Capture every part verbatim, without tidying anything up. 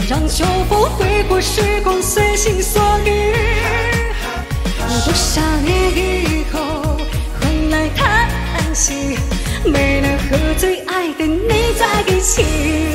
让秋风挥过时光，随心所欲。多少年以后，换来叹息，没能和最爱的你在一起。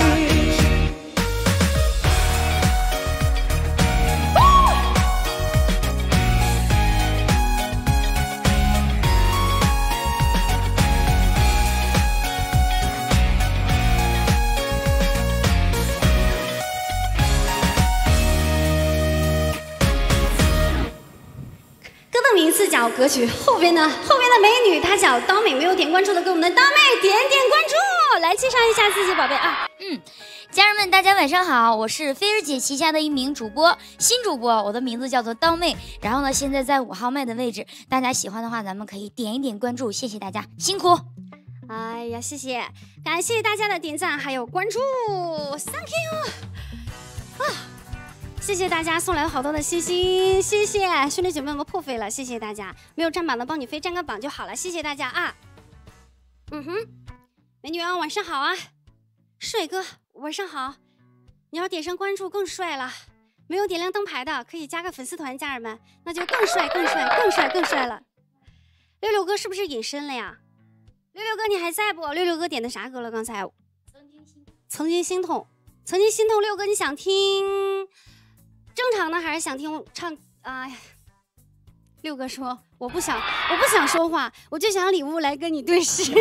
名字叫歌曲后边的后边的美女，她叫刀妹，没有点关注的给我们的刀妹点点关注，来介绍一下自己宝贝啊。 嗯，家人们大家晚上好，我是菲儿姐旗下的一名主播，新主播，我的名字叫做刀妹，然后呢现在在五号麦的位置，大家喜欢的话咱们可以点一点关注，谢谢大家辛苦。 哎呀，谢谢，感谢大家的点赞还有关注 ，Thank you 啊。谢谢大家送来了好多的星星，谢谢兄弟姐妹们破费了，谢谢大家，没有站榜的帮你飞站个榜就好了，谢谢大家啊。嗯哼，美女啊，晚上好啊，帅哥晚上好，你要点上关注更帅了，没有点亮灯牌的可以加个粉丝团，家人们那就更帅更帅更帅更帅了。六六哥是不是隐身了呀？六六哥你还在不？六六哥点的啥歌了？刚才曾经心曾经心痛，曾经心痛。六哥你想听正常的还是想听唱？哎呀，六哥说我不想，我不想说话，我就想礼物来跟你对视。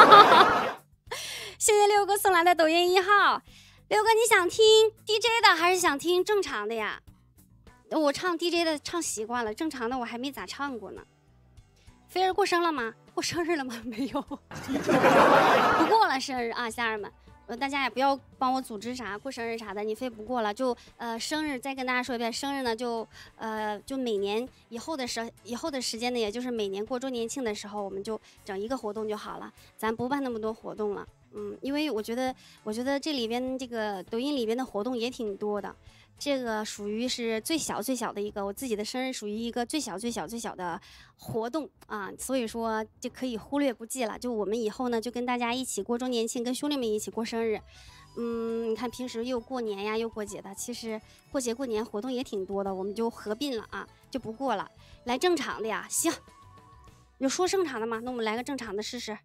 谢谢六哥送来的抖音一号。六哥你想听 D J 的还是想听正常的呀？我唱 D J 的唱习惯了，正常的我还没咋唱过呢。菲儿过生了吗？过生日了吗？没有，不过了生日啊，家人们。呃，大家也不要帮我组织啥过生日啥的，你非不过了就呃生日再跟大家说一遍，生日呢就呃就每年以后的时以后的时间呢，也就是每年过周年庆的时候，我们就整一个活动就好了，咱不办那么多活动了。嗯，因为我觉得我觉得这里边这个抖音里边的活动也挺多的，这个属于是最小最小的一个，我自己的生日属于一个最小最小最小的活动啊，所以说就可以忽略不计了。就我们以后呢，就跟大家一起过周年庆，跟兄弟们一起过生日。嗯，你看平时又过年呀，又过节的，其实过节过年活动也挺多的，我们就合并了啊，就不过了。来正常的呀，行，有说正常的吗？那我们来个正常的试试。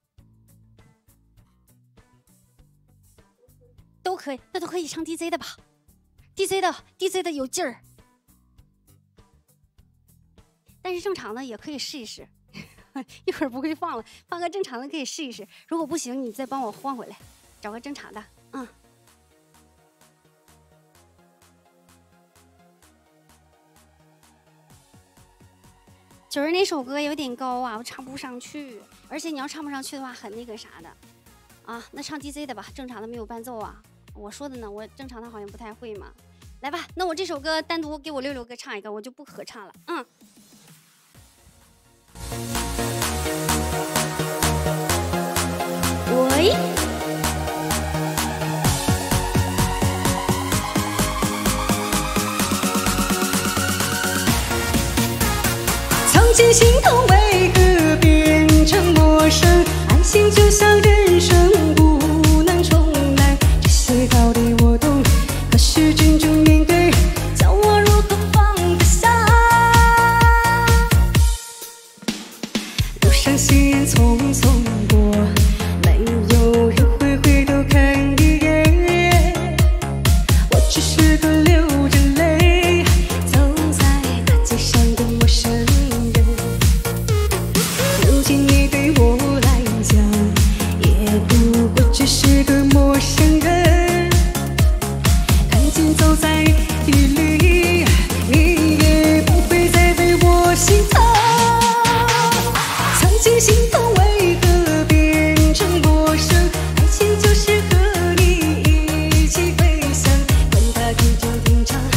都可以，那都可以唱 D J 的吧。D J 的 D J 的有劲儿，但是正常的也可以试一试。一会儿不会放了，放个正常的可以试一试。如果不行，你再帮我换回来，找个正常的。嗯。就是那首歌有点高啊，我唱不上去。而且你要唱不上去的话，很那个啥的。啊，那唱 D J 的吧，正常的没有伴奏啊。我说的呢，我正常的好像不太会嘛。来吧，那我这首歌单独给我六六哥唱一个，我就不合唱了。嗯。喂。 曾经心痛为何变成陌生？爱情就像人生不能重来，这些道理我懂，可是真正面对，叫我如何放得下？路上行人匆匆过，没有人会回头看一眼，我只是个流着泪走在大街上的陌生人。如今你对我来讲也不过只是个陌生人，看见走在雨里，你也不会再为我心疼。曾经心痛为何变成陌生？爱情就是和你一起飞翔，管它天长地长。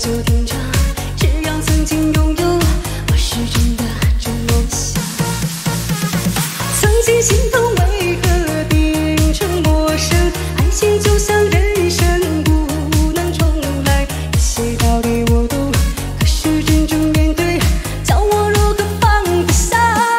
就听着，只要曾经拥有，我是真的这么想。曾经心痛为何变成陌生？爱情就像人生不能重来，这些道理我懂，可是真正面对，叫我如何放得下？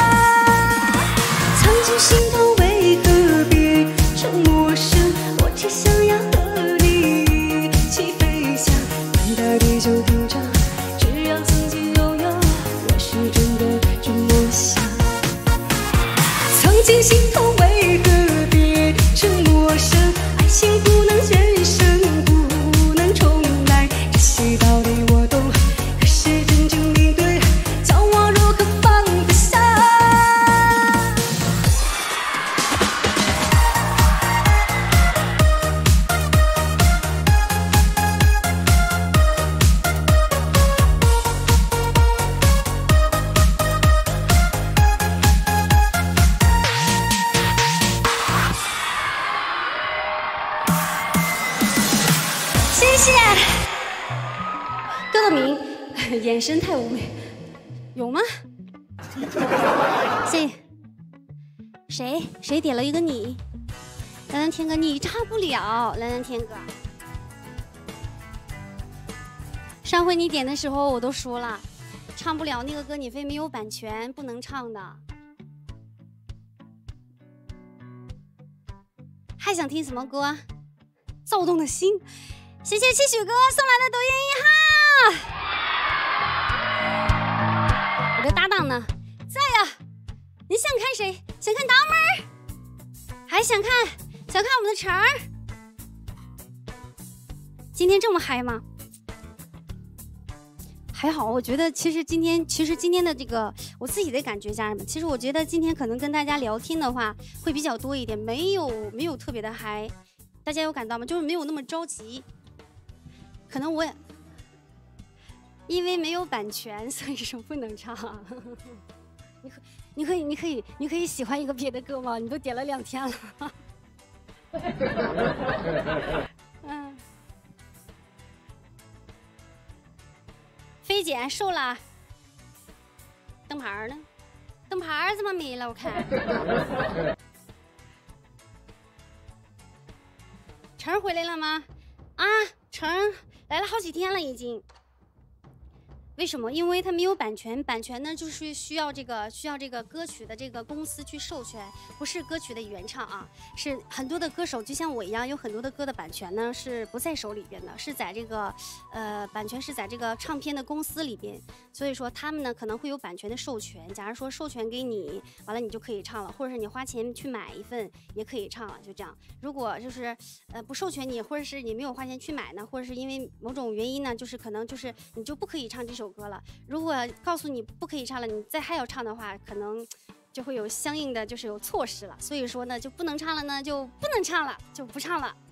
曾经心痛为何变成陌生？我只想要和你一起飞翔，远大地就听着，只要曾经拥有，我是真的这么想。曾经心痛为何变成陌生？爱情不能人生不能重来，这些道理我懂，可是真正面对，叫我如何放得下？谢谢。 歌的名，眼神太妩媚，有吗？谢谢。谁谁点了一个你？蓝蓝天哥，你唱不了，蓝蓝天哥。上回你点的时候我都说了，唱不了那个歌，你非没有版权，不能唱的。还想听什么歌？躁动的心。谢谢七许哥送来的抖音一号，我的搭档呢？在呀。你想看谁？想看达妹儿，还想看想看我们的晨儿？今天这么嗨吗？还好，我觉得其实今天其实今天的这个我自己的感觉，家人们，其实我觉得今天可能跟大家聊天的话会比较多一点，没有没有特别的嗨，大家有感到吗？就是没有那么着急。可能我也因为没有版权，所以说不能唱。你可你可以你可以你可以喜欢一个别的歌吗？你都点了两天了。嗯，菲姐瘦了，灯牌呢？灯牌怎么没了？我看。晨儿回来了吗？啊，晨儿来了好几天了已经。为什么？因为它没有版权，版权呢就是需要这个需要这个歌曲的这个公司去授权，不是歌曲的原唱啊，是很多的歌手就像我一样，有很多的歌的版权呢是不在手里边的，是在这个呃版权是在这个唱片的公司里边，所以说他们呢可能会有版权的授权，假如说授权给你，完了你就可以唱了，或者是你花钱去买一份也可以唱了，就这样。如果就是呃不授权你，或者是你没有花钱去买呢，或者是因为某种原因呢，就是可能就是你就不可以唱这首歌了。如果告诉你不可以唱了，你再还要唱的话，可能就会有相应的就是有措施了。所以说呢，就不能唱了呢，就不能唱了，就不唱了。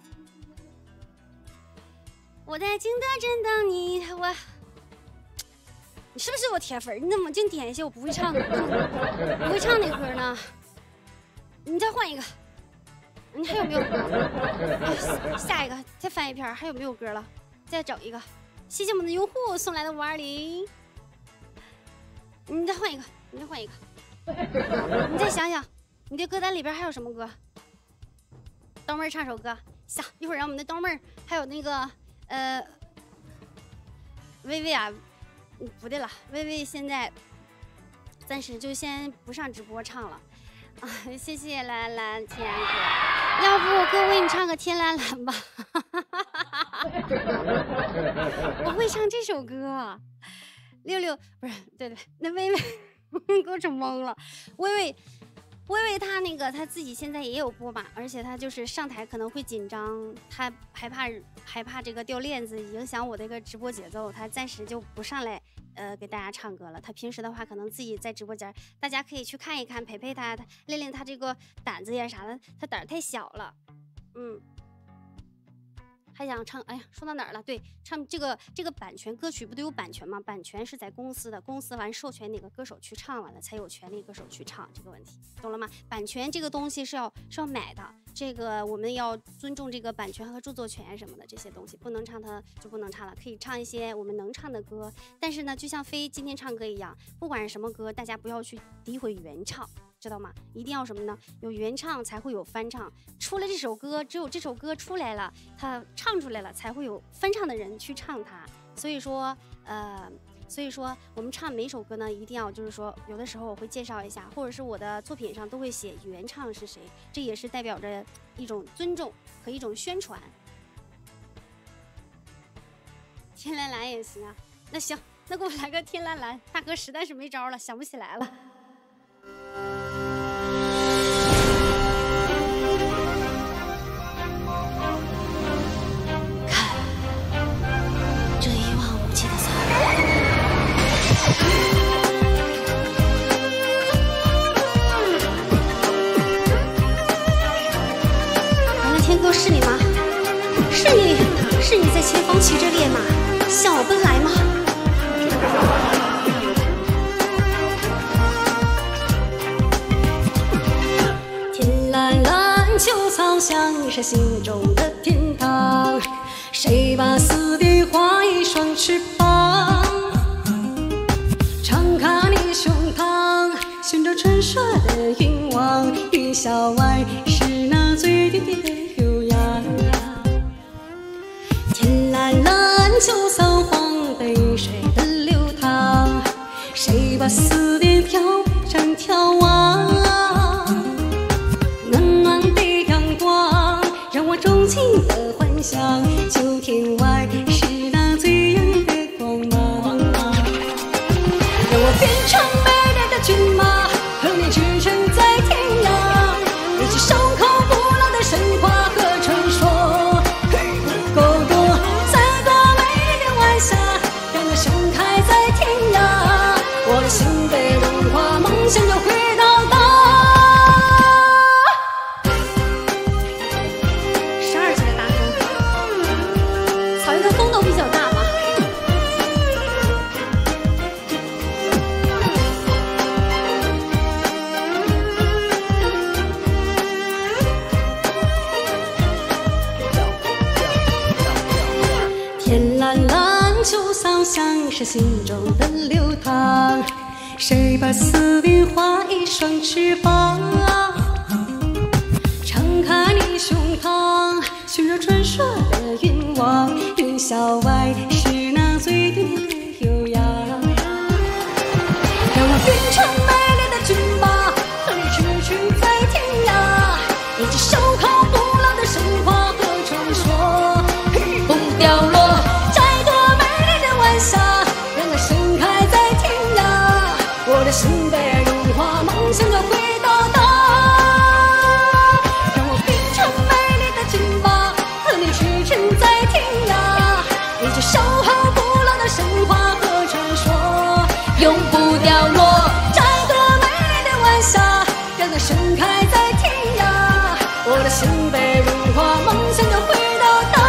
我在景德镇等你，我，你是不是我铁粉？你怎么净点一些我不会唱的，不会唱那个歌呢？你再换一个，你还有没有？啊、下一个，再翻一篇，还有没有歌了？再找一个。谢谢我们的用户送来的五二零，你再换一个，你再换一个，你再想想，你的歌单里边还有什么歌？刀妹唱首歌，下一会儿让我们的刀妹还有那个呃，薇薇啊，不对了，薇薇现在暂时就先不上直播唱了啊，谢谢蓝蓝天哥，要不哥为你唱个天蓝蓝吧。我会唱这首歌，六六不是对对，那薇薇给我整懵了。薇薇，薇薇她那个她自己现在也有播嘛，而且她就是上台可能会紧张，她害怕害怕这个掉链子影响我的一个直播节奏，她暂时就不上来呃给大家唱歌了。她平时的话可能自己在直播间，大家可以去看一看，陪陪她，她练练她这个胆子呀啥的，她胆儿太小了，嗯。 还想唱，哎呀，说到哪儿了？对，唱这个这个版权歌曲不都有版权吗？版权是在公司的，公司完授权哪个歌手去唱完了，才有权利歌手去唱这个问题，懂了吗？版权这个东西是要是要买的，这个我们要尊重这个版权和著作权什么的这些东西，不能唱它就不能唱了，可以唱一些我们能唱的歌，但是呢，就像飞今天唱歌一样，不管是什么歌，大家不要去诋毁原唱。知道吗？一定要什么呢？有原唱才会有翻唱。出了这首歌，只有这首歌出来了，他唱出来了，才会有翻唱的人去唱它。所以说，呃，所以说我们唱每首歌呢，一定要就是说，有的时候我会介绍一下，或者是我的作品上都会写原唱是谁，这也是代表着一种尊重和一种宣传。天蓝蓝也行啊，那行，那给我来个天蓝蓝。大哥实在是没招了，想不起来了。是你吗？是你，是你在前方骑着烈马向我奔来吗？天蓝蓝，秋草香，是心中的天堂。谁把思念画一双翅膀？敞开你胸膛，寻找传说的愿望。云霄外是那最低的蓝蓝秋草黄，北水的流淌，谁把思念调成眺望？暖暖的阳光，让我钟情的幻想。秋天外是那最耀眼的光芒，让我变成美丽的骏马，和你驰骋在天涯，一起守候不老的神话和传说。心被融化，梦想就会到达。十二级的大风，草原的风都比较大嘛。天蓝蓝，秋草香，是心中的流淌。谁把思念画一双翅膀？敞开你胸膛，寻找传说的愿望。云霄外是那最甜的悠扬，让我变成美丽的骏马，和你驰骋在天涯，一起守候不老的神话和传说。不掉落，摘朵美丽的晚霞，让它盛开在天涯。我的心被融化，梦想就会到达。让我变成美丽的骏马，和你驰骋在天涯，一起守候不老的神话和传说，永不掉落。摘朵美丽的晚霞，让它盛开在天涯。我的心被融化，梦想就会到达。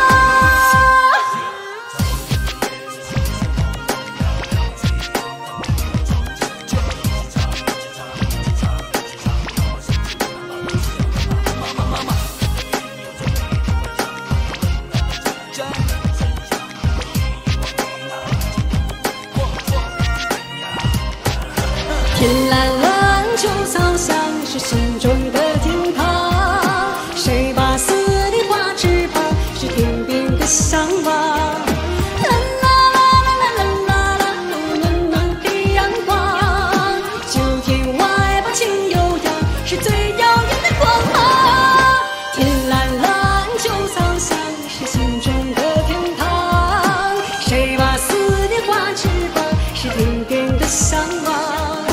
天蓝蓝，秋草香，是心中的天堂。谁把思念画翅膀？是天边的向往。啦啦啦啦啦啦啦，暖暖的阳光。秋天外把情悠扬，是最耀眼的光芒。天蓝蓝，秋草香，是心中的天堂。谁把思念画翅膀？是天边的向往。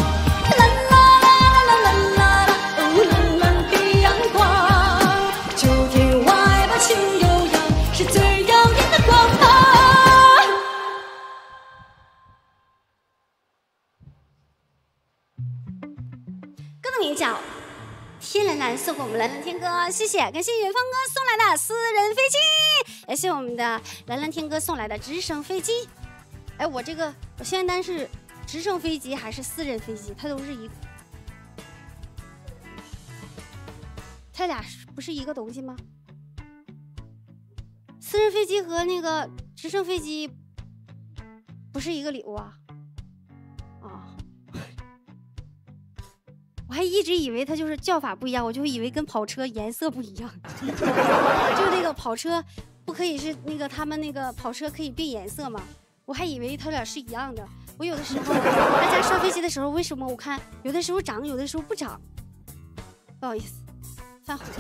名叫天蓝蓝送给我们蓝蓝天哥，谢谢，感谢远方哥送来的私人飞机。 哎，谢谢我们的蓝蓝天哥送来的直升飞机。哎，我这个我现在单是直升飞机还是私人飞机？它都是一，它俩不是一个东西吗？私人飞机和那个直升飞机不是一个礼物啊？啊，我还一直以为它就是叫法不一样，我就以为跟跑车颜色不一样，就那个跑车。不可以是那个他们那个跑车可以变颜色吗？我还以为他俩是一样的。我有的时候大家上飞机的时候，为什么我看有的时候长，有的时候不长？不好意思，犯红。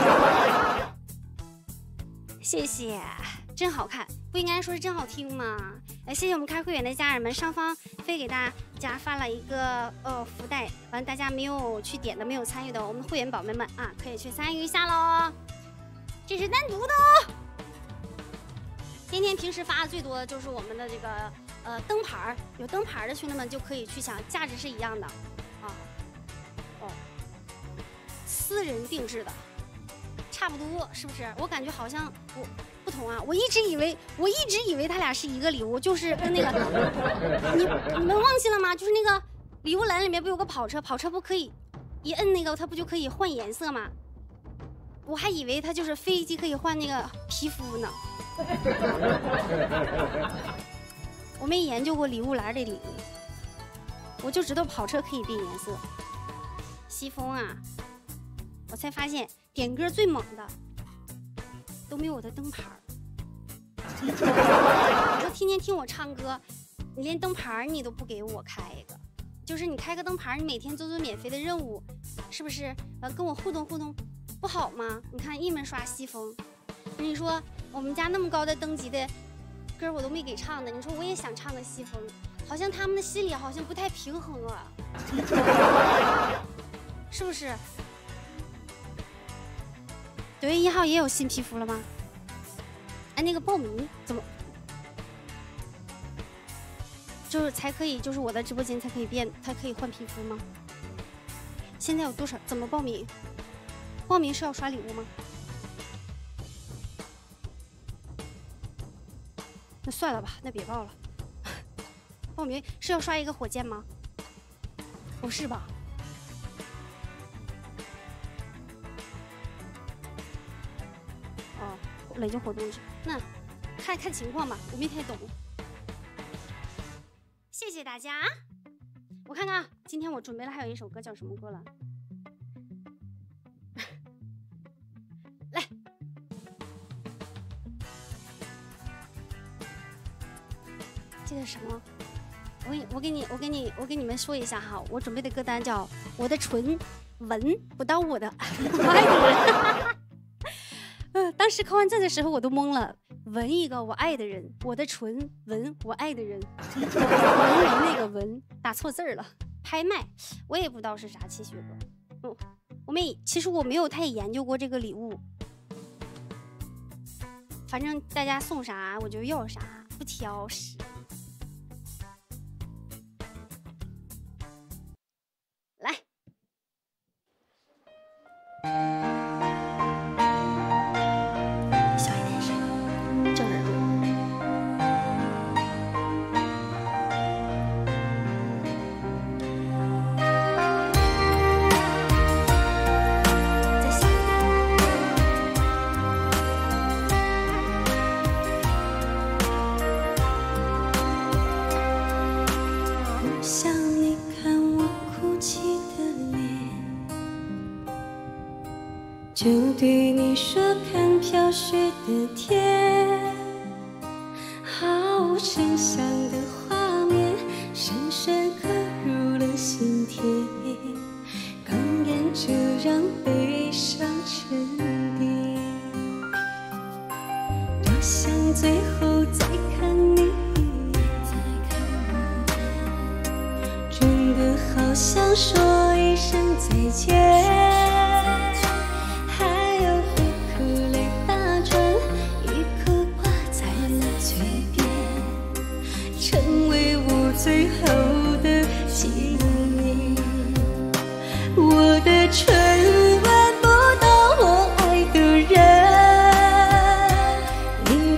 谢谢，真好看，不应该说是真好听吗？哎，谢谢我们开会员的家人们，上方飞给大家发了一个呃福袋，完大家没有去点的、没有参与的，我们会员宝贝们啊，可以去参与一下喽。这是单独的哦。今天平时发的最多的就是我们的这个呃灯牌，有灯牌的兄弟们就可以去抢，价值是一样的啊。哦，私人定制的，差不多是不是？我感觉好像我不同啊，我一直以为我一直以为他俩是一个礼物，就是跟那个你你们忘记了吗？就是那个礼物栏里面不有个跑车，跑车不可以一摁那个它不就可以换颜色吗？我还以为它就是飞机可以换那个皮肤呢。我没研究过礼物栏的礼物，我就知道跑车可以变颜色。西风啊，我才发现点歌最猛的都没有我的灯牌。你说天天听我唱歌，你连灯牌你都不给我开一个，就是你开个灯牌，你每天做做免费的任务，是不是？呃，跟我互动互动不好吗？你看一门刷西风，你说。我们家那么高的等级的歌我都没给唱的，你说我也想唱个西风，好像他们的心里好像不太平衡啊，是不是？九月一号也有新皮肤了吗？哎，那个报名怎么就是才可以，就是我的直播间才可以变，才可以换皮肤吗？现在有多少？怎么报名？报名是要刷礼物吗？那算了吧，那别报了。报名是要刷一个火箭吗？不是吧？哦，累计活动日，那看看情况吧，我没太懂。谢谢大家。我看看，今天我准备了还有一首歌，叫什么歌了？来。这个什么？我给我给你我给你我给你们说一下哈，我准备的歌单叫《我的唇闻不到我的爱的人》。呃，当时考完证的时候我都懵了，闻一个我爱的人，我的唇闻我爱的人，闻闻那个闻打错字了，拍卖我也不知道是啥气血歌。嗯，我没，其实我没有太研究过这个礼物，反正大家送啥我就要啥，不挑食。来，小一点声，正耳朵。再小一点。不想你看我哭泣的脸，就对你说看飘雪的天，好深想的画面，深深刻入了心田，哽咽着让悲伤沉淀。多想最后再看你一眼，真的好想说一声再见。最后的纪念，我的唇闻不到我爱的人，你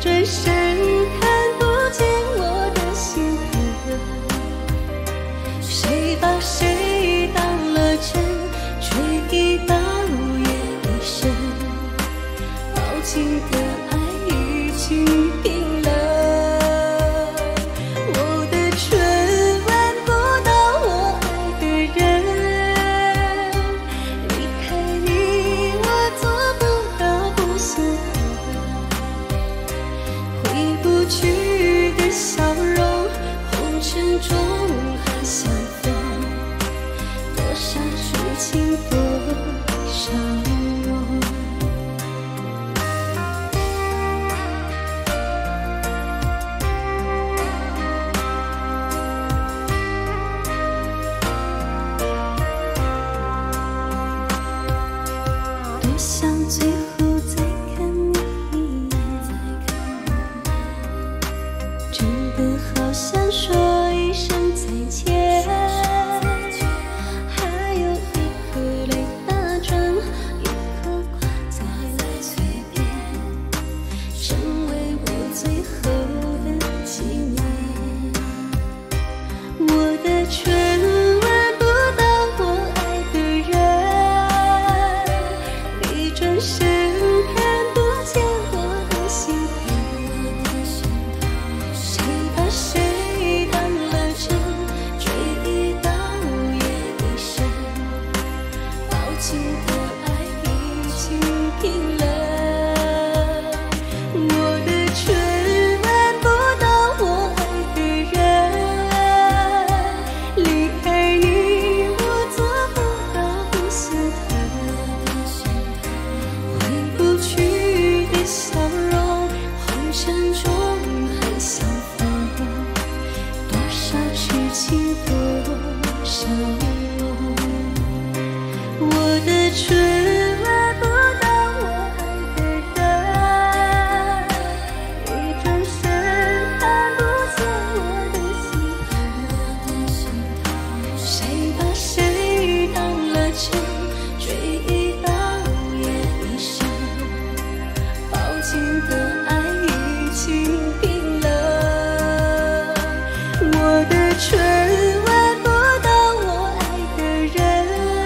却闻不到我爱的人。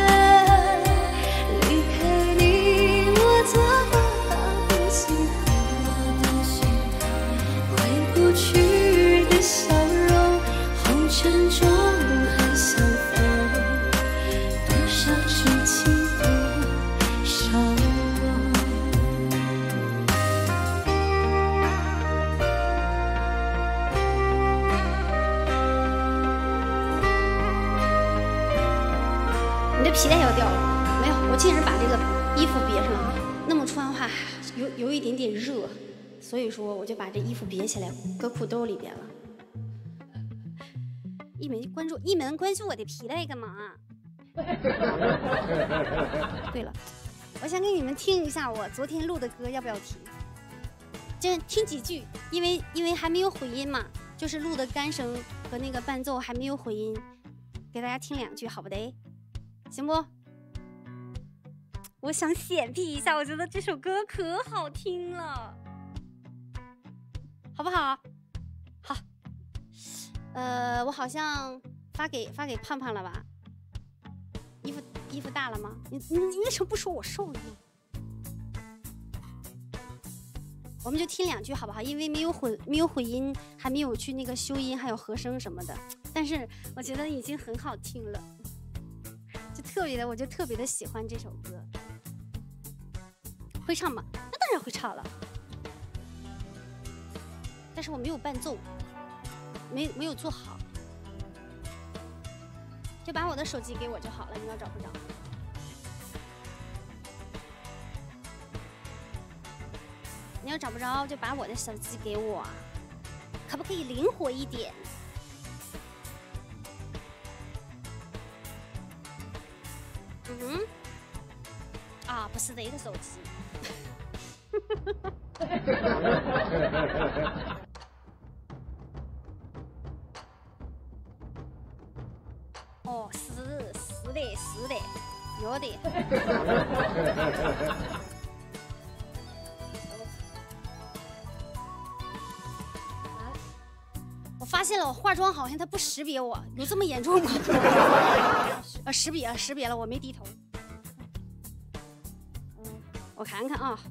离开你，我做了好多心疼，回不去的笑容，红尘中还相逢，多少痴情多少梦。 你的皮带要掉了？没有，我竟然把这个衣服别上了。那么穿的话，有有一点点热，所以说我就把这衣服别起来，搁裤兜里边了。一门关注，一门关注我的皮带干嘛？对了，我想给你们听一下我昨天录的歌，要不要听？就听几句，因为因为还没有回音嘛，就是录的干声和那个伴奏还没有回音，给大家听两句，好不得？行不？我想显屁一下，我觉得这首歌可好听了，好不好？好。呃，我好像发给发给胖胖了吧？衣服衣服大了吗？你你你为什么不说我瘦了呢？我们就听两句好不好？因为没有混没有混音，还没有去那个修音，还有和声什么的。但是我觉得已经很好听了。就特别的，我就特别的喜欢这首歌。会唱吗？那当然会唱了。但是我没有伴奏，没没有做好，就把我的手机给我就好了。你要找不着？你要找不着，就把我的手机给我，可不可以灵活一点？嗯，啊，不是这个手机。哦，是是的，是的，有的。我发现了，我化妆好像它不识别我，有这么严重吗？呃，识别了，识别了，我没低头。嗯，我看看啊。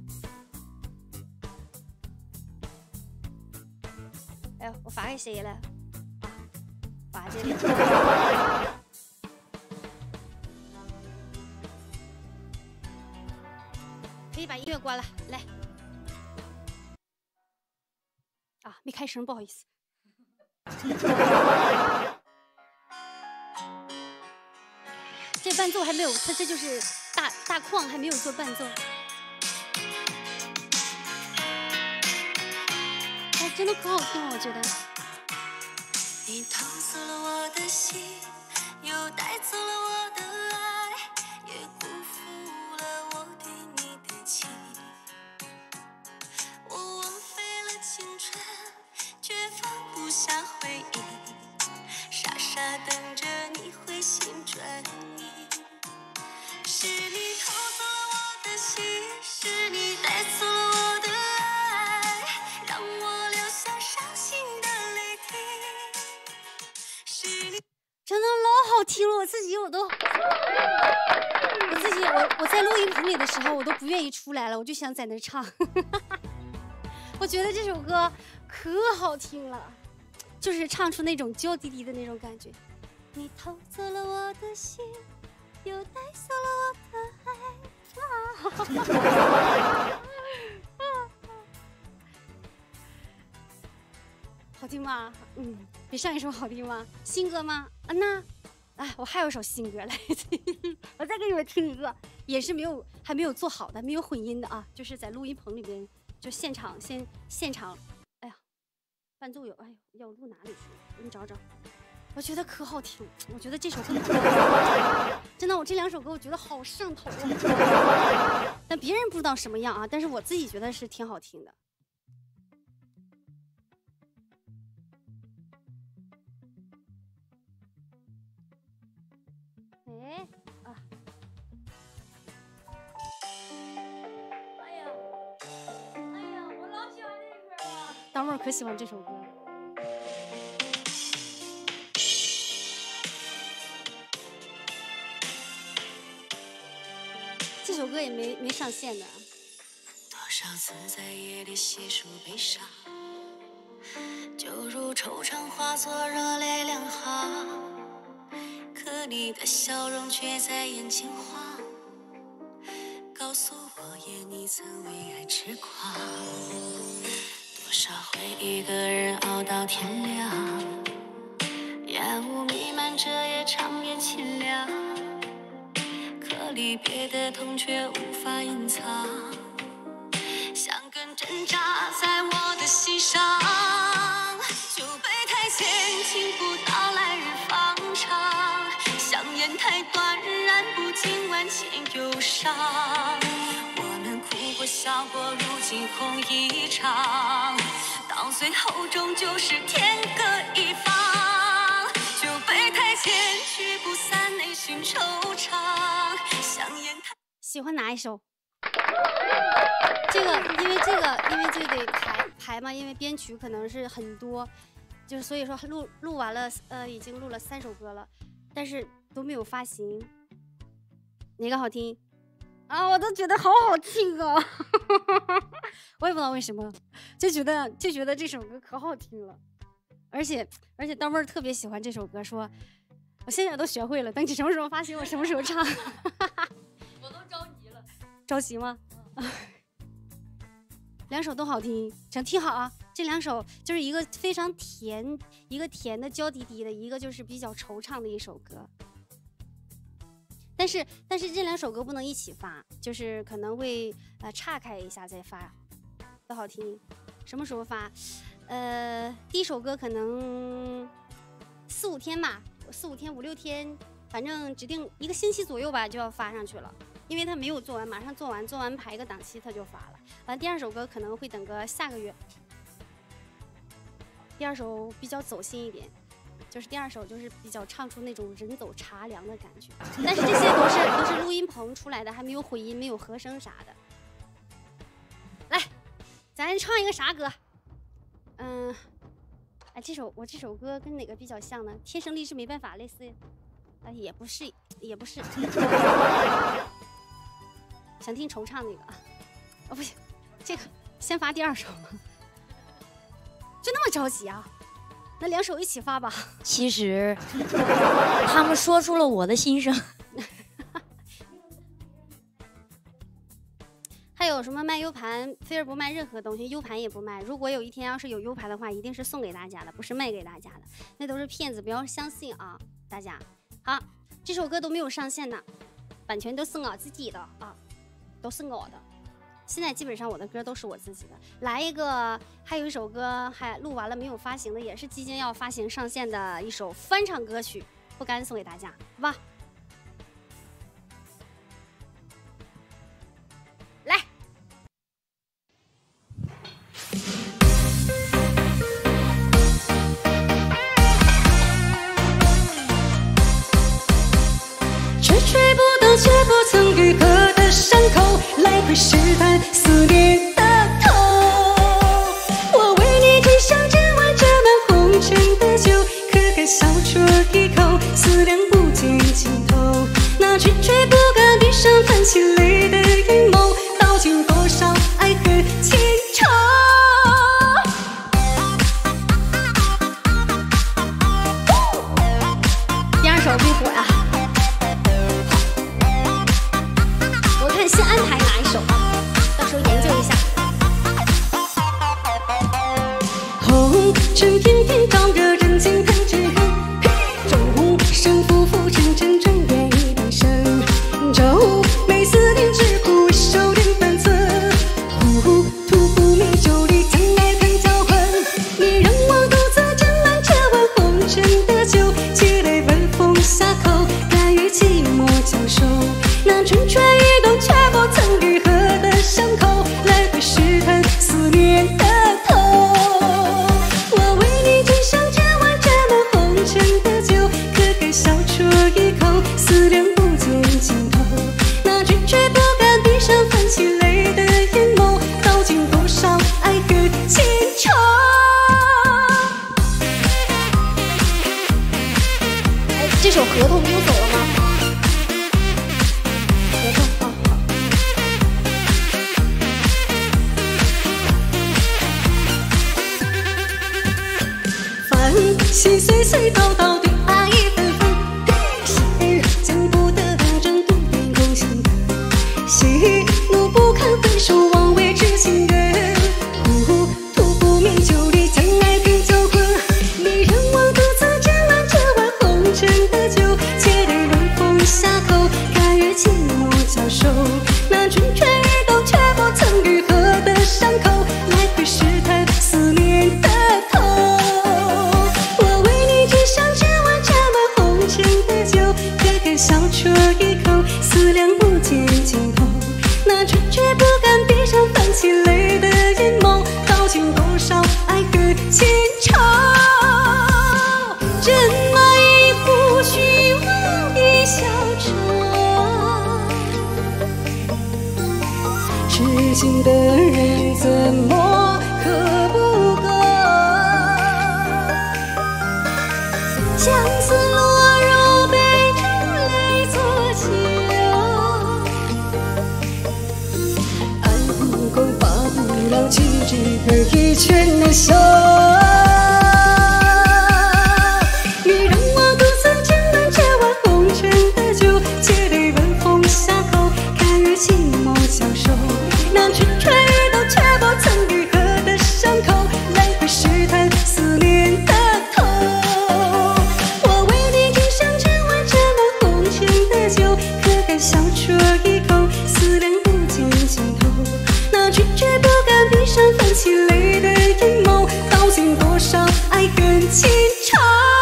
哎呦，我发给谁了？啊，发这里。可以把音乐关了，来。啊，没开声，不好意思。这伴奏还没有，它这就是大大框还没有做伴奏。哎，真的可好听了，我觉得。 你偷走了我的心，又带走了我的爱，也辜负了我对你的情。我枉费了青春，却放不下回忆，傻傻等着你回心转意。是你偷走了我的心，是你带走了我的爱，让我留下伤心的泪滴。是你真的老好听了，我自己我都，我自己我我在录音棚里的时候，我都不愿意出来了，我就想在那唱。我觉得这首歌可好听了，就是唱出那种娇滴滴的那种感觉。你偷走了我的心，又带走了我的爱。好听吗？嗯，比上一首好听吗？新歌吗？啊那，哎，我还有首新歌来听，我再给你们听一个，也是没有还没有做好的，没有混音的啊，就是在录音棚里边就现场先现场，哎呀，伴奏有，哎呦，要录哪里去？我给你找找。我觉得可好听，我觉得这首歌真的，我这两首歌我觉得好上头啊。但别人不知道什么样啊，但是我自己觉得是挺好听的。哎啊！哎呀，哎呀，我老喜欢这首歌了。大妹儿可喜欢这首歌了。 歌也没没上线的。 多少次在夜里细数悲伤，就如惆怅化作热泪两行，可你的笑容却在眼前晃，告诉我也你曾为爱痴狂。多少回一个人熬到天亮，烟雾弥漫着也长夜清凉，可离别的痛却无法隐藏，像根针扎在我的心上，酒杯太浅，听不到来日方长，香烟太短，燃不尽万千忧伤。我们哭过笑过，如今红一场，到最后终究是天各一方。酒杯太浅，聚不散，内心惆怅，香烟太…… 喜欢哪一首？这个，因为这个，因为这个得排排嘛，因为编曲可能是很多，就是所以说录录完了，呃，已经录了三首歌了，但是都没有发行。哪个好听？啊，我都觉得好好听啊！我也不知道为什么，就觉得就觉得这首歌可好听了，而且而且刀妹儿特别喜欢这首歌，说我现在都学会了，等你什么时候发行，我什么时候唱。 我都着急了， 着急吗？两首都好听，请听好啊！这两首就是一个非常甜，一个甜的娇滴滴的，一个就是比较惆怅的一首歌。但是但是这两首歌不能一起发，就是可能会呃岔开一下再发，都好听。什么时候发？呃，第一首歌可能四五天吧，四五天五六天，反正指定一个星期左右吧就要发上去了。因为他没有做完，马上做完，做完排一个档期他就发了。完第二首歌可能会等个下个月。第二首比较走心一点，就是第二首就是比较唱出那种人走茶凉的感觉。但是这些都是都是录音棚出来的，还没有混音，没有和声啥的。来，咱唱一个啥歌？嗯，哎，这首我这首歌跟哪个比较像呢？天生丽质没办法，类似，啊，也不是，也不是。想听惆怅那个啊？哦，不行，这个先发第二首吗？就那么着急啊？那两首一起发吧。 其实他们说出了我的心声。 还有什么卖 U 盘？菲儿不卖任何东西 ，U 盘也不卖。如果有一天要是有 U 盘的话，一定是送给大家的，不是卖给大家的，那都是骗子，不要相信啊，大家。好，这首歌都没有上线呢，版权都是我自己的啊。都是我的，现在基本上我的歌都是我自己的。来一个，还有一首歌还录完了没有发行的，也是即将要发行上线的一首翻唱歌曲，不甘送给大家，好吧？来。 吹吹不到，却不曾愈合的伤口，来回试探思念的痛。我为你斟上这碗斟满红尘的酒，可敢小酌一口，思量不见尽头。那吹吹不敢闭上泛起泪的眼眸，道尽多少爱和情愁。 第二首必火呀！先安排哪一首啊？到时候研究一下。 红尘片片照热人间太炙热，众生浮浮沉沉转眼一半生，皱眉思念只顾收敛半侧，糊涂不明酒里将爱恨交混，你让我独自斟满这碗红尘的酒，借泪晚风下口，甘于寂寞交手。那蠢蠢欲动却不曾愈合的伤口，来回试探思念的痛。我为你斟上这碗斟满红尘的酒，可敢小酌一口，思量不见尽头。那蠢蠢不敢闭上泛起泪的眼眸，道尽多少爱和情愁。 哎，这首合同丢走了吗？合同，哦，好。 心碎碎叨叨对爱纷纷，谁见不得争渡边共行的，喜怒不堪回首望未知情人，糊涂不明就里将爱恨交混，你让我独自斟满这碗红尘的酒，且待晚风下口，看月寂寞消瘦，那春春雨冬却不曾愈合的伤口，来回试探思念的痛。我为你只想只碗沾满红尘的酒，可敢小啜一口，思量不见尽头。那春却不敢闭上泛起泪的眼眸，道尽多少爱恨情仇。斟满一壶虚妄的小愁，痴情的人怎么可不够？相思落入杯中泪作酒，爱不够罢不了，岂止可一拳难收。你让我独自斟满这碗红尘的酒，且待晚风下口，看月寂寞消瘦，那春春雨冬却不曾愈合的伤口，来回试探思念的痛。我为你只想只碗沾满红尘的酒，可敢小啜一口，思量不见尽头。那春却不敢闭上泛起泪的眼眸，道尽多少爱恨情仇。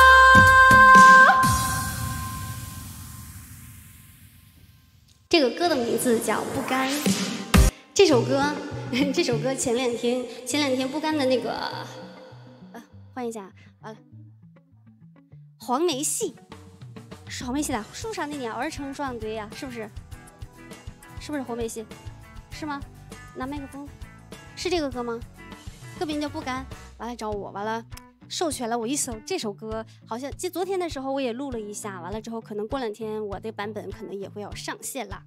这个歌的名字叫《不甘》。这首歌，这首歌前两天前两天不甘的那个，呃，换一下，完了，黄梅戏是黄梅戏的，树上的鸟儿成双对呀、啊，是不是？是不是黄梅戏？是吗？拿麦克风，是这个歌吗？歌名叫《不甘》，完了找我，完了授权了我一首这首歌，好像就昨天的时候我也录了一下，完了之后可能过两天我的版本可能也会要上线啦。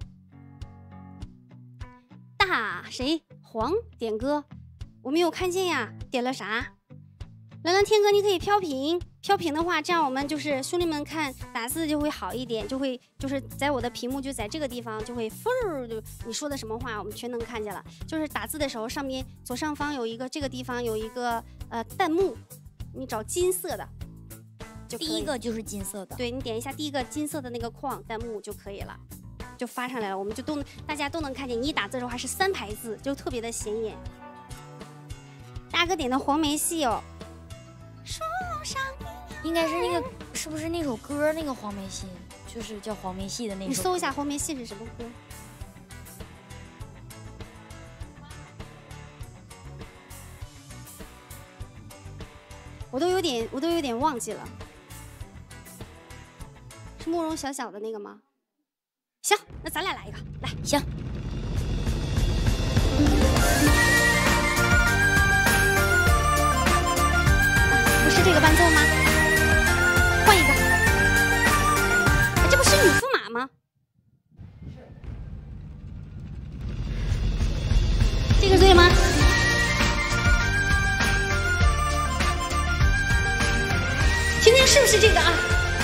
大谁黄点歌，我没有看见呀，点了啥？蓝蓝天哥，你可以飘屏，飘屏的话，这样我们就是兄弟们看打字就会好一点，就会就是在我的屏幕就在这个地方就会嗖，就你说的什么话我们全能看见了。就是打字的时候，上面左上方有一个这个地方有一个呃弹幕，你找金色的就可以， 第一个就是金色的， 对你点一下第一个金色的那个框弹幕就可以了。就发上来了，我们就都大家都能看见。你打字的时候还是三排字，就特别的显眼。大哥点的黄梅戏哦，树上应该是那个，是不是那首歌那个黄梅戏，就是叫黄梅戏的那首。 你搜一下黄梅戏是什么歌？我都有点，我都有点忘记了，是慕容小小的那个吗？行，那咱俩来一个，来， 行。 不是这个伴奏吗？换一个，啊、这不是女驸马吗？这个对了吗？听听是不是这个啊？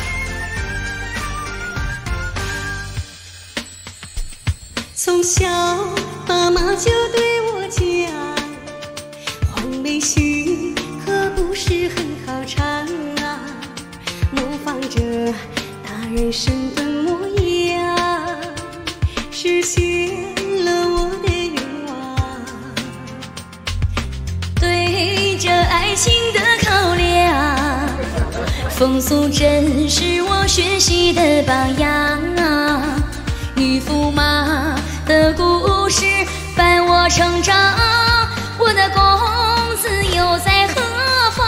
从小妈妈就对我讲，黄梅戏可不是很好唱啊，模仿着大人生的模样，实现了我的愿望。对着爱情的考量，风俗真是我学习的榜样啊，女驸马的故事伴我成长，我的公子又在何方？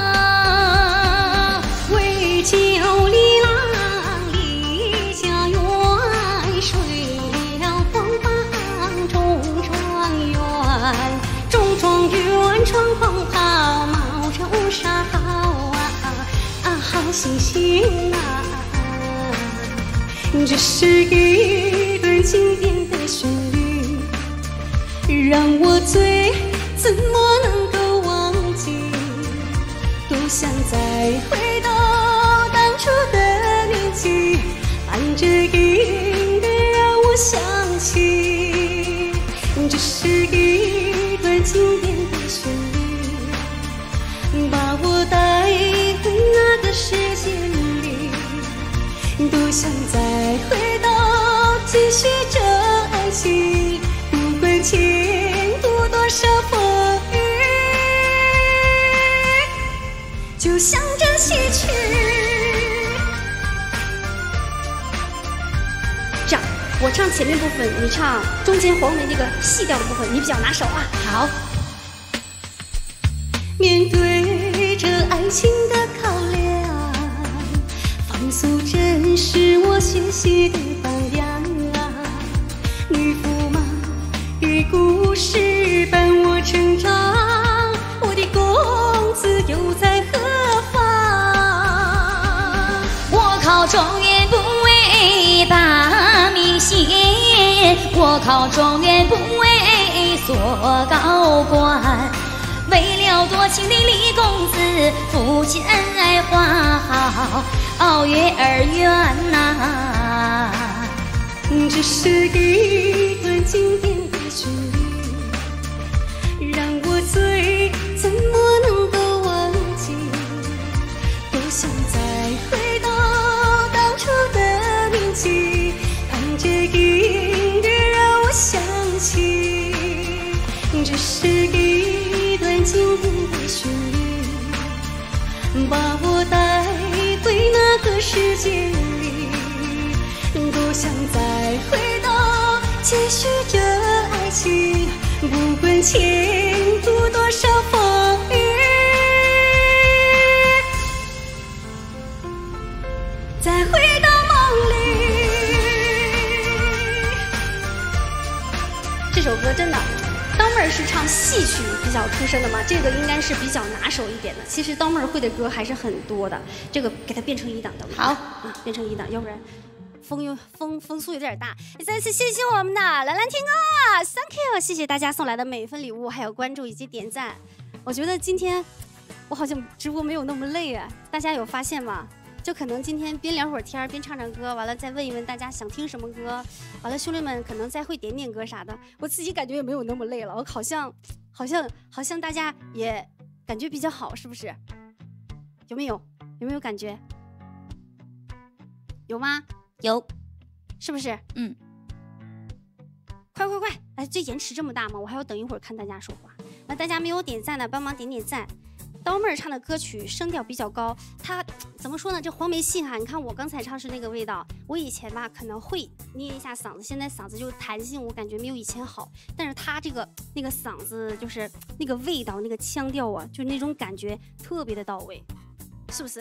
为救离郎离家园，睡了黄榜中状元，中状元穿黄袍，冒着乌纱帽啊啊，好新鲜啊！这是一段经典的旋律，让我醉怎么能够忘记？多不想再回到当初的年纪，伴着音乐让我想起，这是一段经典的旋律，把我带回那个时间里。多想再回到继续这爱情，不管前途多少风雨，就像这戏曲。 这样，我唱前面部分，你唱中间黄梅那个细调的部分，你比较拿手啊。 好。 面对这爱情的考量，方素珍是我学习的榜样啊。女驸马与故事伴我成长，我的公子又在何方？ 我考状元不为大名显，我考状元不为做高官。为了多情的李公子，夫妻恩爱花好月儿圆呐。 这是一段经典的旋律，让我醉怎么能够忘记？多想再回到当初的年纪，伴着音乐让我想起，这是一段经典的旋律，把我带回那个世界里。多想再回到继续这爱情，不管前途多少风雨，再回到梦里。 这首歌真的，当妹儿是唱戏曲比较出身的嘛，这个应该是比较拿手一点的。其实当妹儿会的歌还是很多的，这个给它变成一档的。 好， 嗯，变成一档，要不然风有风风速有点大。再次谢谢我们的兰兰听歌 ，Thank you， 谢谢大家送来的每一份礼物，还有关注以及点赞。我觉得今天我好像直播没有那么累啊，大家有发现吗？就可能今天边聊会儿天边唱唱歌，完了再问一问大家想听什么歌，完了兄弟们可能再会点点歌啥的，我自己感觉也没有那么累了，我好像好像好像大家也感觉比较好，是不是？有没有？有没有感觉？有吗？ 有， 是不是？嗯。快快快！哎，这延迟这么大吗？我还要等一会儿看大家说话。那大家没有点赞的，帮忙点点赞。刀妹儿唱的歌曲声调比较高，她怎么说呢？这黄梅戏哈，你看我刚才唱是那个味道，我以前吧可能会捏一下嗓子，现在嗓子就弹性，我感觉没有以前好。但是她这个那个嗓子就是那个味道，那个腔调啊，就那种感觉特别的到位，是不是？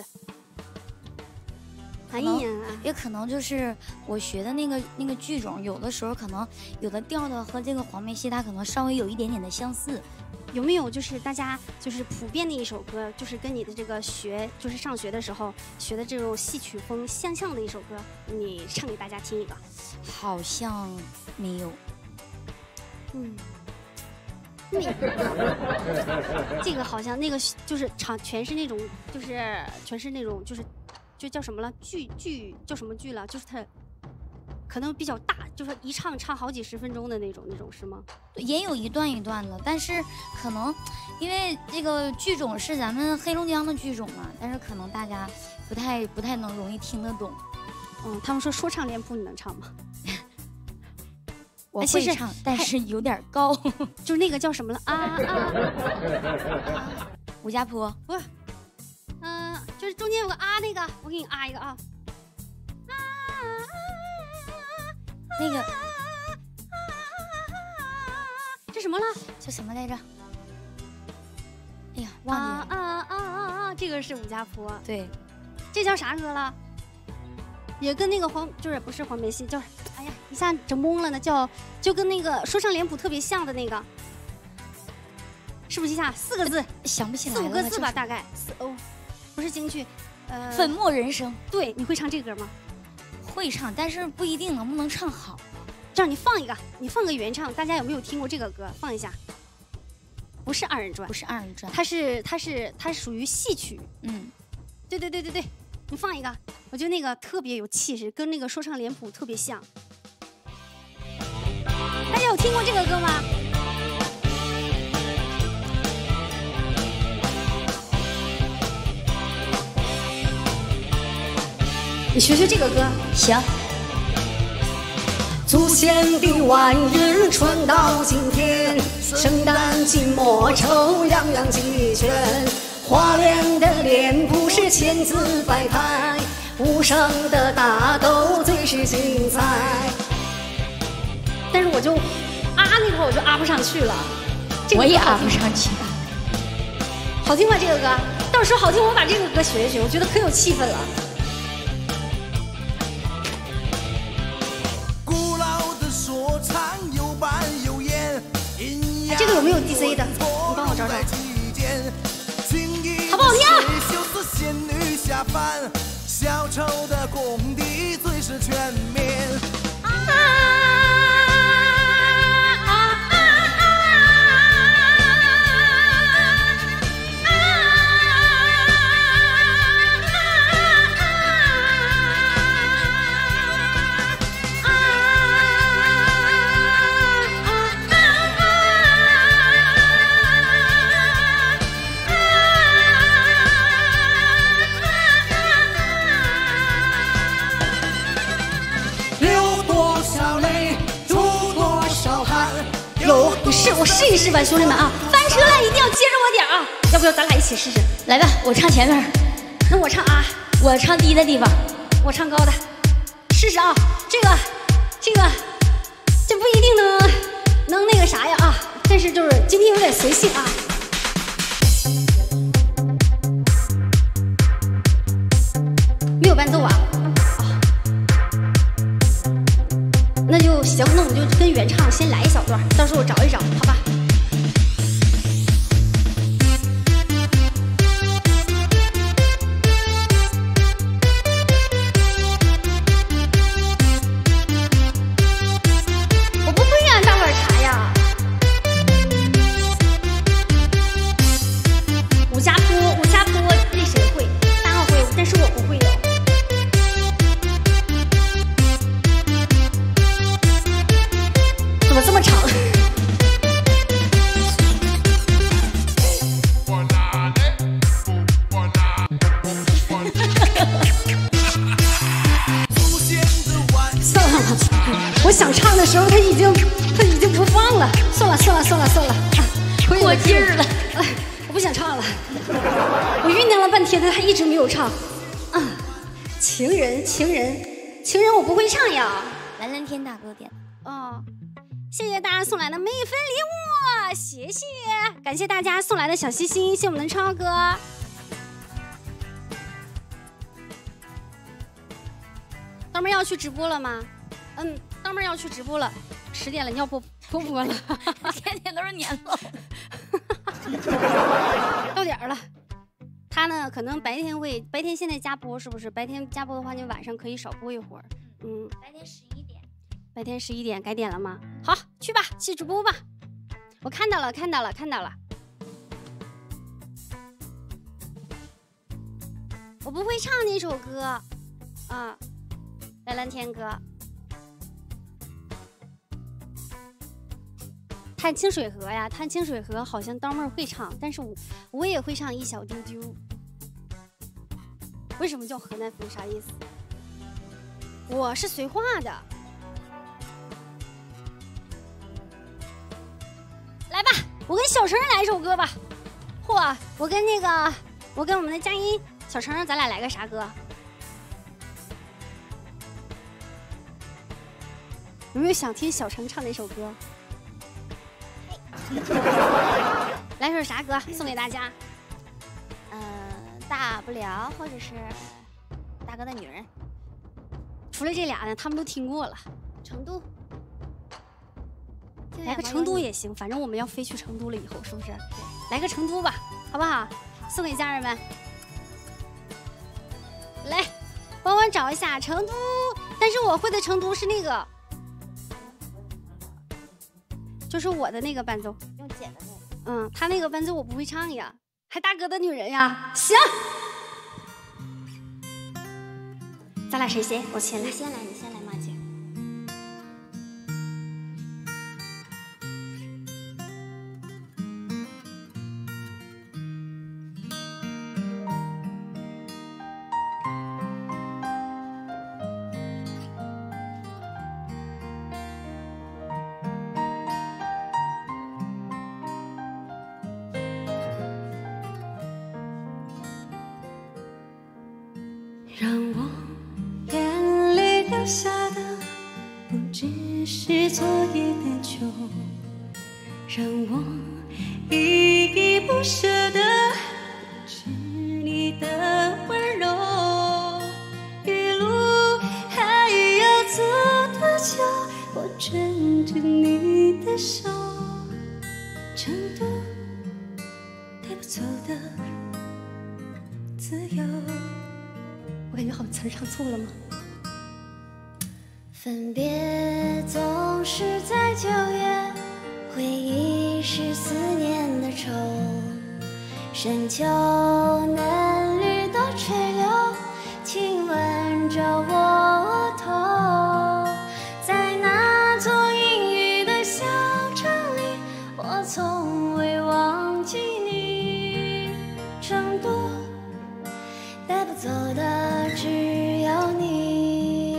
哎呀， 也可能就是我学的那个那个剧种，有的时候可能有的调的和这个黄梅戏它可能稍微有一点点的相似。 有没有就是大家就是普遍的一首歌，就是跟你的这个学就是上学的时候学的这种戏曲风相像的一首歌，你唱给大家听一个？ 好像没有。 嗯，那个这个好像那个就是唱全是那种就是全是那种就是就叫什么了剧剧叫什么剧了？就是它可能比较大，就是一唱唱好几十分钟的那种那种是吗？ 也有一段一段的，但是可能因为这个剧种是咱们黑龙江的剧种嘛，但是可能大家不太不太能容易听得懂。 嗯，他们说说唱脸谱你能唱吗？ 我会唱，但是有点高， 就是那个叫什么了啊啊！ 武家坡不，嗯、呃，就是中间有个啊那个，我给你啊一个啊。 那个这什么了？ 叫什么来着？哎呀，忘记了。 啊啊啊啊啊！这个是武家坡。 对， 这叫啥歌了？也跟那个黄，就是不是黄梅戏，叫哎呀，一下整懵了呢，叫就跟那个说唱脸谱特别像的那个，是不是一下四个字？ 想不起来了， 四五个字吧，大概四哦，不是京剧，呃， 粉墨人生。 对，你会唱这歌吗？ 会唱，但是不一定能不能唱好。 这样你放一个，你放个原唱，大家有没有听过这个歌？放一下。 不是二人转， 不是二人转， 它是它是它是属于戏曲。 嗯， 对对对对对，你放一个，我觉得那个特别有气势，跟那个说唱脸谱特别像。大家有听过这个歌吗？你学学这个歌， 行。 祖先的万日传到今天，生旦净末丑样样齐全。花脸的脸谱是千姿百态，无上的大斗最是精彩。 但是我就啊那会儿我就啊不上去了，这个、 我也啊不上去。 好听吗？这个歌，到时候好听，我把这个歌学一学，我觉得可有气氛了。哎，这个有没有 D C 的？你帮我找找，好不好听啊？小丑的功底最是全面。 有你试，我试一试吧，兄弟们啊！翻车了一定要接着我点啊！要不要咱俩一起试试？ 来吧，我唱前面， 那我唱啊， 我唱低的地方， 我唱高的，试试啊！这个，这个，这不一定能能那个啥呀啊！但是就是今天有点随性啊。没有伴奏啊？啊，那就行，那我们就跟原唱先来一小段，到时候我找一找，好吧？我不会呀，大碗茶呀。武家坡，武家坡，那谁会？大号会，但是我不会的。怎么这么长？算了，我想唱的时候他已经他已经不放了，算了算了算了算了， 过劲儿了， 哎，我不想唱了，我酝酿了半天，他还一直没有唱。啊，情人情人情人，我不会唱呀。 蓝蓝天大哥点的。 哦，谢谢大家送来的每份礼物，谢谢，感谢大家送来的小心心，谢谢我们的超哥。当妹要去直播了吗？嗯，当妹要去直播了，十点了，你要播播播了， 天天都是年漏。 到点儿了。他呢，可能白天会，白天现在加播是不是？白天加播的话，你晚上可以少播一会儿。嗯， 白天十一点。 白天十一点该点了吗？好，去吧，去直播吧。我看到了，看到了，看到了。我不会唱那首歌，啊，蓝蓝天歌。探清水河呀，探清水河好像当妹会唱，但是我我也会唱一小丢丢。为什么叫河南风？啥意思？我是绥化的。来吧，我跟小程来一首歌吧。嚯，我跟那个，我跟我们的佳音小程，咱俩来个啥歌？有没有想听小程唱哪首歌？来首啥歌送给大家？ 嗯、呃，大不了，或者是大哥的女人。 除了这俩呢，他们都听过了。成都。来个啊成都也行，反正我们要飞去成都了，以后是不是？来个成都吧，好不好？送给家人们。来，帮我找一下成都，但是我会的成都是那个，就是我的那个伴奏。 用剪的那个。 嗯，他那个蚊子我不会唱呀，还大哥的女人呀。行，咱俩谁先？我先来。 你先来，你先来，马姐。 让我眼泪掉下的不只是昨夜的酒，让我依依不舍的不止你的温柔。一路还要走多久？我牵着你的手，成都带不走的自由。我感觉好像词儿唱错了吗？ 分别总是在九月，回忆是思念的愁。深秋嫩绿的垂柳，亲吻着我头。在那座阴雨的小城里，我从未忘记你。成都带不走的只有你。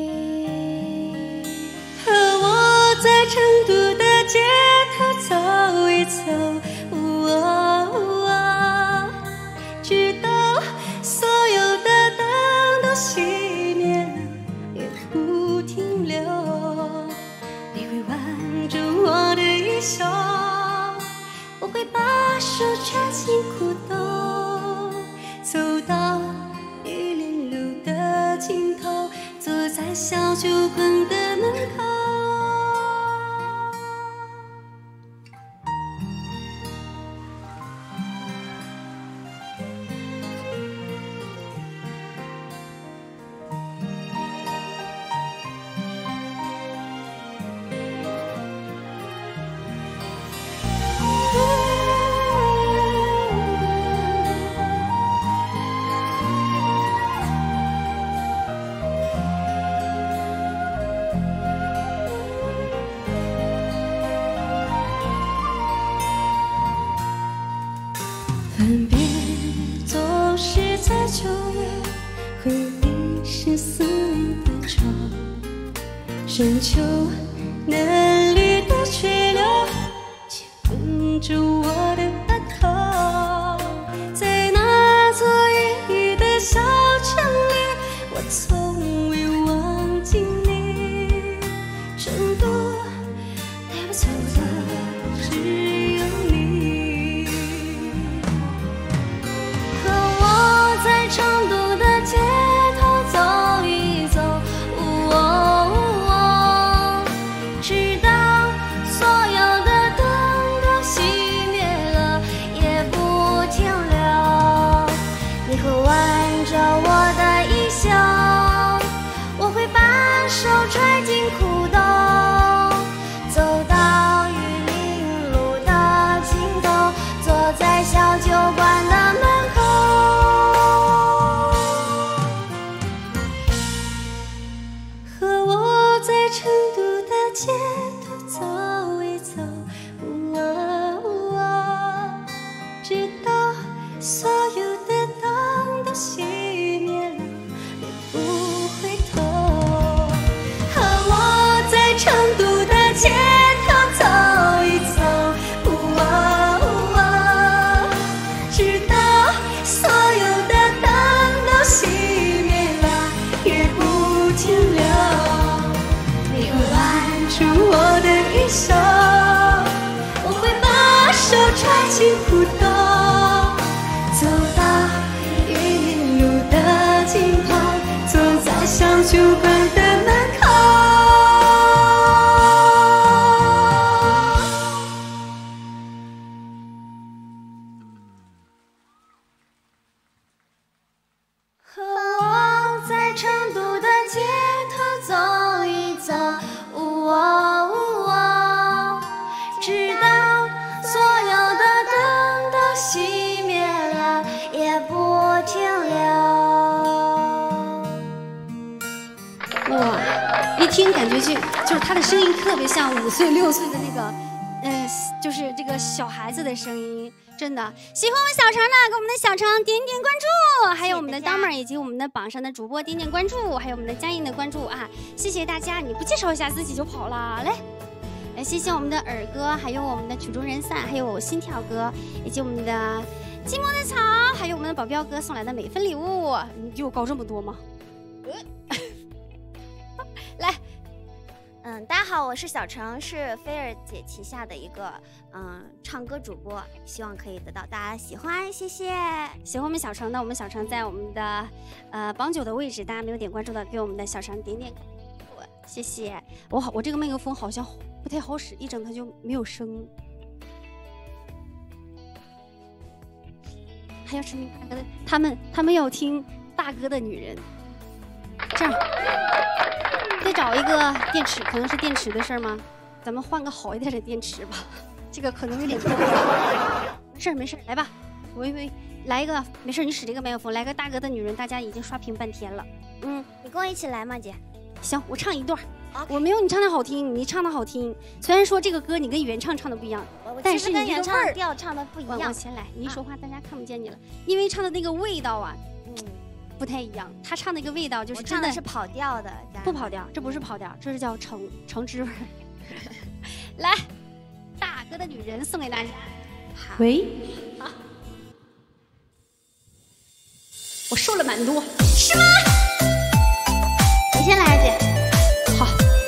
和我在成都的街头走一走，哦哦，直到所有的灯都熄灭了，也不停留。你会挽着我的衣袖，我会把手插进裤兜，走到玉林路的尽头，坐在小酒馆的门口。分别总是在九月，回忆是思念的愁。深秋嫩绿的垂柳，亲吻着我的额头。在那座阴雨的小城里，我从未忘记你。成都带不走的只有你。 和我在成都的街头走一走，哦哦，直到所有的灯都熄灭了，也不停留。你会挽着我的衣袖，我会把手揣进裤兜，走到玉林路的尽头，坐在小酒馆的门口。 和我在成都的街头走一走，哦哦，直到所有的灯都熄灭了，也不回头。和我在成都的街头走一走，哦哦，直到所有的灯都熄灭了，也不停留。你会挽住我的衣袖，我会把手揣进裤兜，走到玉林路的尽头，坐在小酒馆的门口。 和我在成都的街头走一走，哦哦，直到所有听感觉就就是他的声音特别像五岁六岁的那个，呃，就是这个小孩子的声音，真的。喜欢我们小程的，给我们的小程点点关注，还有我们的当妹以及我们的榜上的主播点点关注，还有我们的佳音的关注啊，谢谢大家！你不介绍一下自己就跑了，来。来，谢谢我们的耳哥，还有我们的曲终人散，还有我心跳哥，以及我们的寂寞的草，还有我们的保镖哥送来的每份礼物。你比我高这么多吗？来， 嗯，大家好，我是小程，是菲儿姐旗下的一个嗯唱歌主播，希望可以得到大家喜欢，谢谢。 喜欢我们小程的，我们小程在我们的呃榜九的位置，大家没有点关注的，给我们的小程点点关注，谢谢。我好，我这个麦克风好像不太好使，一整它就没有声。还要是你大哥的，他们他们要听大哥的女人。这样，再找一个电池，可能是电池的事儿吗？咱们换个好一点的电池吧，这个可能有点多。没事没事，来吧，我以为来一个，没事，你使这个麦克风，来个大哥的女人，大家已经刷屏半天了。嗯， 你跟我一起来吗，姐？ 行，我唱一段。我没有你唱的好听，你唱的好听。虽然说这个歌你跟原唱唱的不一样，但是你原唱的调唱的不一样。 我先来，你一说话大家看不见你了，因为唱的那个味道啊，嗯，不太一样。他唱那个味道就是真的是跑调的， 不跑调，这不是跑调，这是叫橙橙汁味。来，大哥的女人送给大家。喂，啊，我瘦了蛮多，是吗？ 你先来，姐。 好。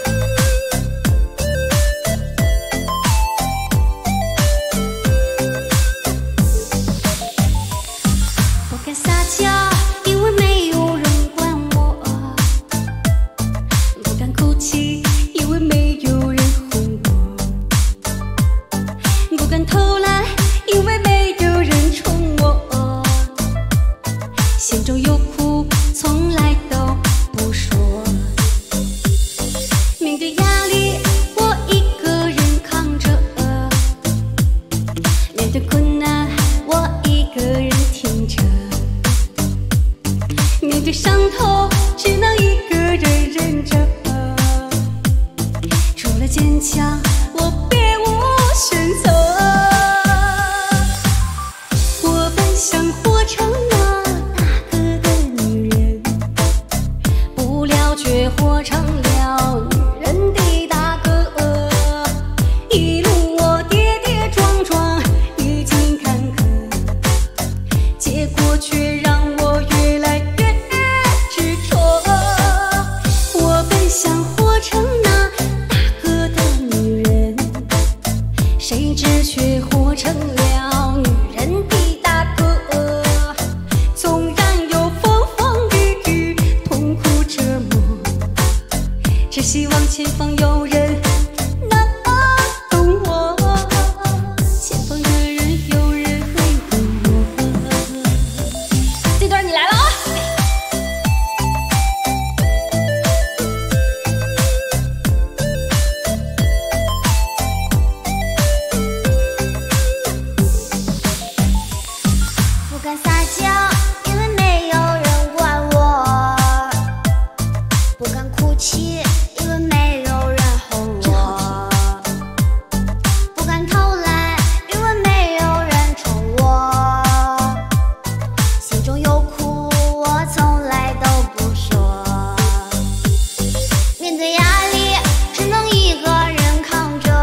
不敢撒娇，因为没有人管我；不敢哭泣，因为没有人哄我；不敢偷懒，因为没有人宠我。心中有苦，从来都不说。面对压力，我一个人扛着；面对困难，我一个人挺着；面对伤痛，只能一个人忍着。除了坚强，我别无选择。我本想活成那大哥的女人，不料却活成了女人的大哥。一路我跌跌撞撞，历经坎坷，结果却让我越来越执着。我本想活成那大哥的女人，谁知却活成了女人的大哥。纵然有风风雨雨，痛苦折磨，只希望前方有人能懂我，前方的人有人会懂我。 这段你来了啊！ 不敢撒娇，因为没有人管我；不敢哭泣，因为没有人哄我；不敢偷懒，因为没有人宠我。心中有苦，我从来都不说。面对压力，只能一个人扛着；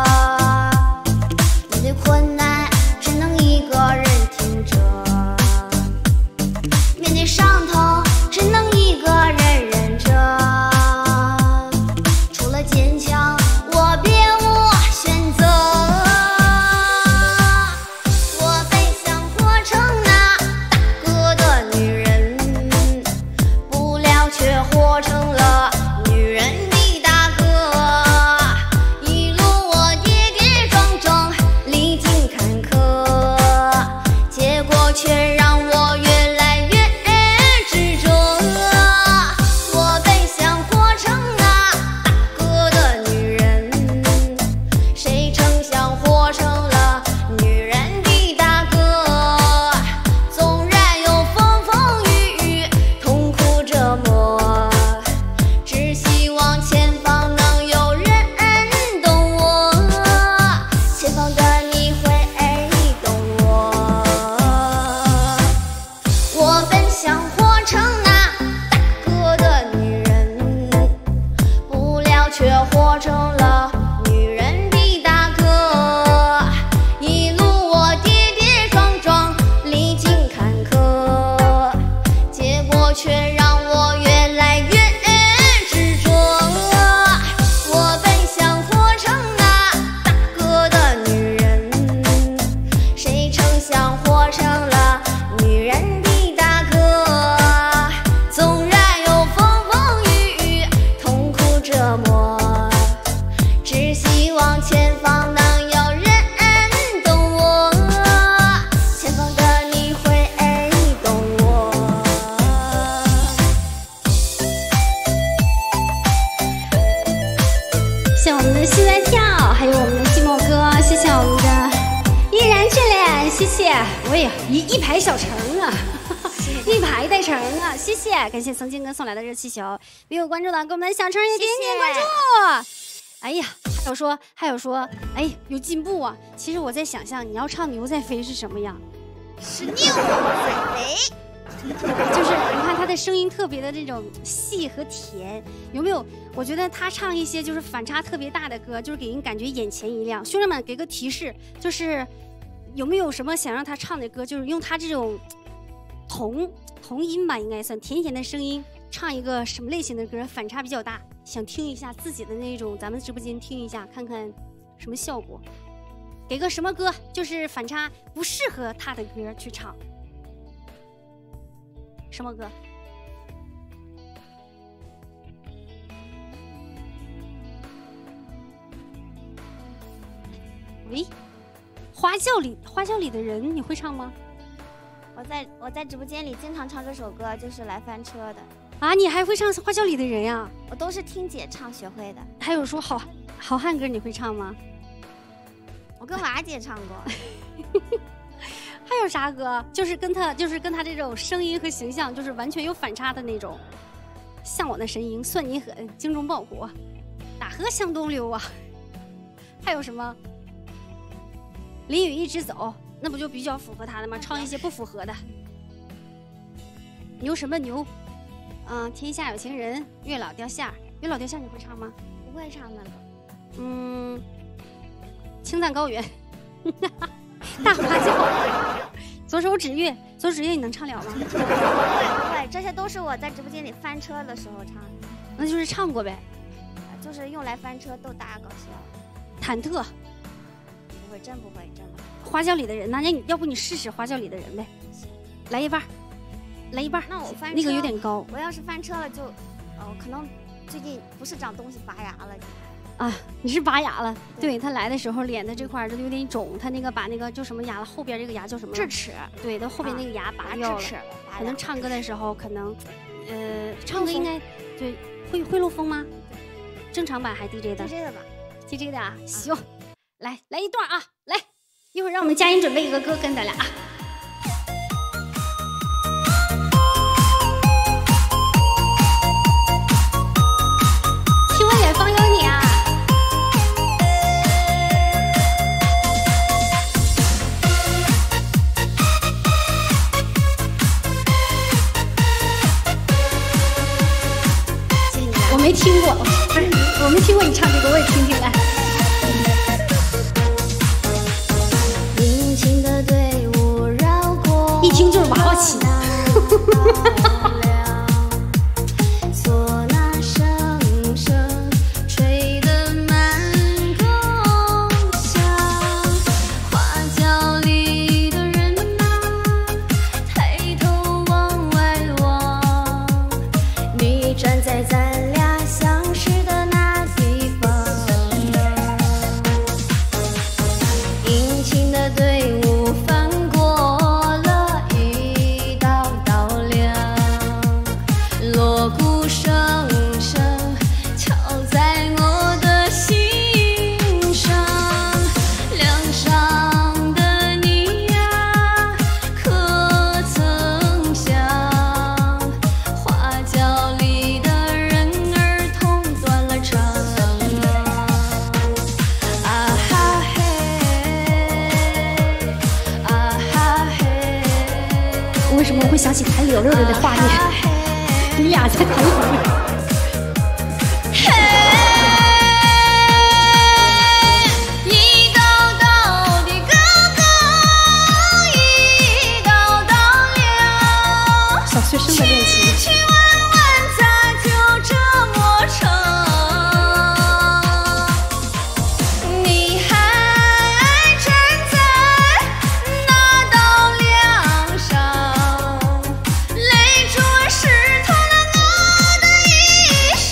面对困难，只能一个人挺着；面对伤痛，只能一个人忍着。除了坚强，我别无选择。我本想活成那大哥的女人，不料却活成了女人的大哥。一路我跌跌撞撞，历经坎坷，结果却让我越来越执却让我越来越执着。我本想活成那大哥的女人，谁成想活成了女人的大哥。纵然有风风雨雨，痛苦折磨，只希望前方能有人懂我，前方的你会懂我。 谢谢我们的心在跳，还有我们的寂寞哥，谢谢我们的依然眷恋，谢谢。我也一一排小橙啊，一排带橙啊，谢谢，感谢曾经哥送来的热气球。没有关注的，给我们的小橙也点点关注。哎呀，还有说，还有说，哎，有进步啊！其实我在想象，你要唱牛在飞是什么样？ 是牛在飞。 就是你看他的声音特别的这种细和甜，有没有？我觉得他唱一些就是反差特别大的歌，就是给人感觉眼前一亮。兄弟们给个提示，就是有没有什么想让他唱的歌，就是用他这种童童音吧，应该算甜甜的声音，唱一个什么类型的歌，反差比较大，想听一下自己的那种，咱们直播间听一下，看看什么效果。给个什么歌，就是反差不适合他的歌去唱。什么歌？喂，花轿里花轿里的人，你会唱吗？ 我在我在直播间里经常唱这首歌，就是来翻车的。 啊，你还会唱花轿里的人呀？ 我都是听姐唱学会的。 还有说好好汉歌，你会唱吗？ 我跟娃姐唱过。 还有啥歌？就是跟他，就是跟他这种声音和形象，就是完全有反差的那种。像我的神鹰，算你狠，精忠报国，打河向东流啊！还有什么？淋雨一直走，那不就比较符合他的吗？唱一些不符合的。牛什么牛？嗯，天下有情人，月老掉线儿。月老掉线儿你会唱吗？ 不会唱那个。 嗯，青藏高原。大花轿，左手指月，左手指月你能唱了吗？ 不会不会，这些都是我在直播间里翻车的时候唱的。 那就是唱过呗， 就是用来翻车逗大家搞笑。 忐忑， 不会，真不会，真不会。 花轿里的人，那你要不你试试花轿里的人呗？来一半，来一半。 那我翻车那个有点高。 我要是翻车了就，哦，可能最近不是长东西拔牙了。 啊，你是拔牙了？对, 对他来的时候脸的这块就有点肿，他那个把那个叫什么牙了，后边这个牙叫什么？ 智齿。 对，他后边那个牙拔掉了。智齿。可能唱歌的时候可能，呃，唱歌应该对会会漏风吗？正常版还 D J 的 ？D J 的吧 ？D J 的啊，行，来来一段啊，来，一会儿让我们佳音准备一个歌跟咱俩啊。听闻远方有你啊。我没听过，不是，我没听过你唱这个，我也听听来。 迎亲的队伍绕过， 一听就是娃娃起。 唢呐声声吹得满宫香，花轿里的人啊，抬头往外望，你站在咱俩相识的那地方，迎亲的队伍翻过了一道道梁，锣鼓声声敲在我的心上，梁上的你呀，可曾想，花轿里的人儿痛断了肠，啊哈嘿，啊哈嘿。 为什么我会想起弹柳柳的画面？你俩在弹柳柳。 一道道的哥哥，一道道了。 小学生生的恋情。 千千万万咋就这么长？你还站在那道梁上，泪珠湿透了我的衣裳。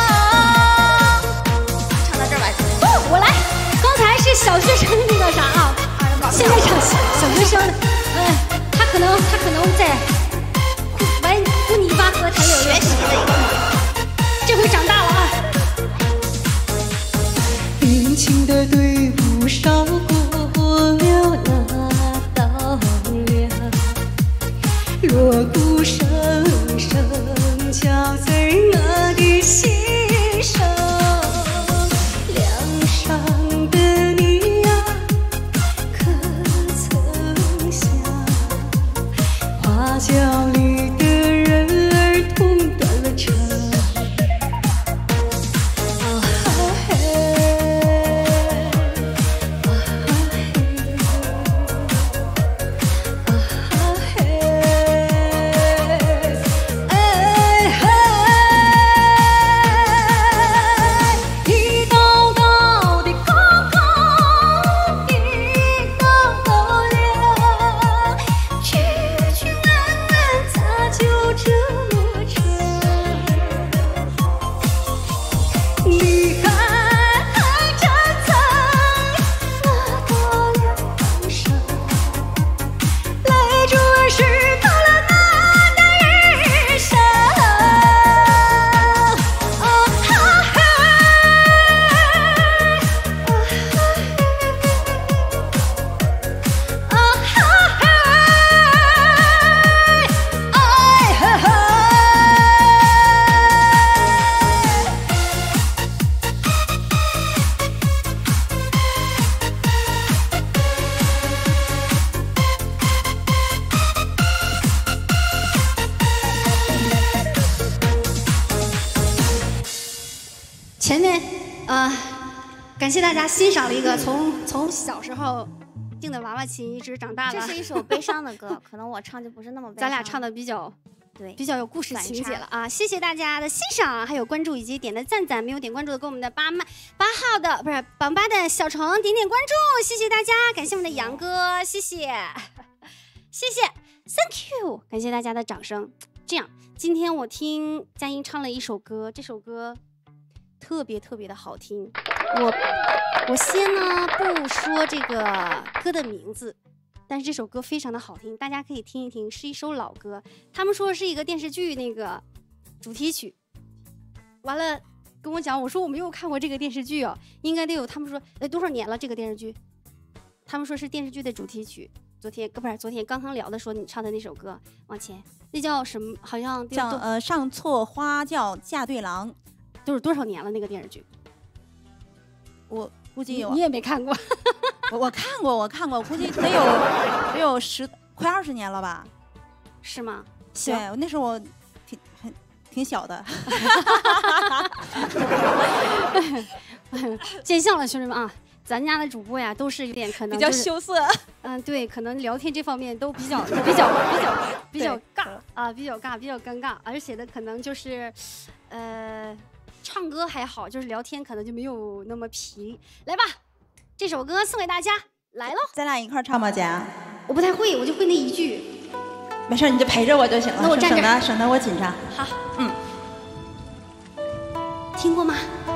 唱到这儿吧， 哦，我来。刚才是小学生那个啥啊，现在唱小小学生的，嗯、他可能他可能在玩污泥巴和弹柳学习了一个。 这回长大了啊。 恋情的队伍绕过了那道梁，锣鼓声声敲在我的心上。梁上的你呀，可曾想，花轿里的人儿痛断了肠。啊哈嘿，啊哈嘿，哎嘿，一道道的高高，一道道梁，曲曲弯弯咋就这么长？你还站在那道梁上，泪珠湿透了我的衣裳。啊哈嘿，啊哈嘿，哎嘿嘿。 前面呃，感谢大家欣赏了一个从从小时候定的娃娃琴，一直长大了。 这是一首悲伤的歌，可能我唱就不是那么悲伤。 咱俩唱的比较对比较有故事反情节差了啊！谢谢大家的欣赏，还有关注以及点的赞赞，没有点关注的给我们的八麦八号的不是榜八的小虫点点关注，谢谢大家，感谢我们的杨哥，谢谢谢谢 ，Thank you， 感谢大家的掌声。这样，今天我听佳音唱了一首歌，这首歌特别特别的好听。我我先呢不说这个歌的名字，但是这首歌非常的好听，大家可以听一听，是一首老歌。他们说是一个电视剧那个主题曲，完了跟我讲，我说我没有看过这个电视剧哦，应该得有。他们说呃多少年了这个电视剧？他们说是电视剧的主题曲。昨天不是昨天刚刚聊的说你唱的那首歌，往前那叫什么？好像叫呃上错花轿嫁对郎， 都是多少年了那个电视剧？ 我估计有你也没看过。 我我看过，我看过，估计得有得有十快二十年了吧？ 是吗？行， 对，那时候我挺很挺小的。 见笑了，兄弟们啊！咱家的主播呀，都是有点可能、 比较就是、 羞涩。 嗯，对，可能聊天这方面都比较比较比较比较尬啊，比较尬，比较尴尬，而且的可能就是，呃，唱歌还好，就是聊天可能就没有那么皮。来吧，这首歌送给大家，来喽！ 咱俩一块儿唱吧，姐。 我不太会，我就会那一句。 没事，你就陪着我就行了， 那我站这省得省得我紧张。 好， 嗯， 听过吗？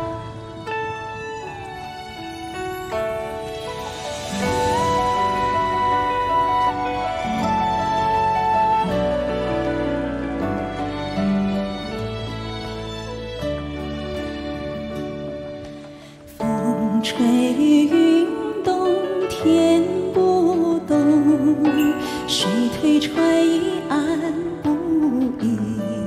吹云动，天不动，水推船移岸不移。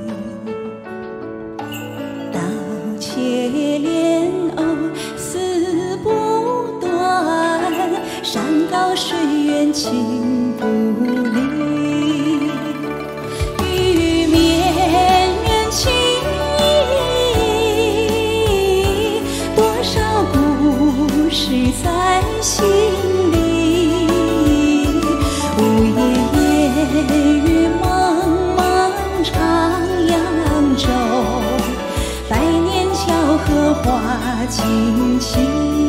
刀切莲藕丝不断，山高水远情不离。玉绵绵情意，多少故事在心里，无言夜雨茫茫长。 轻轻。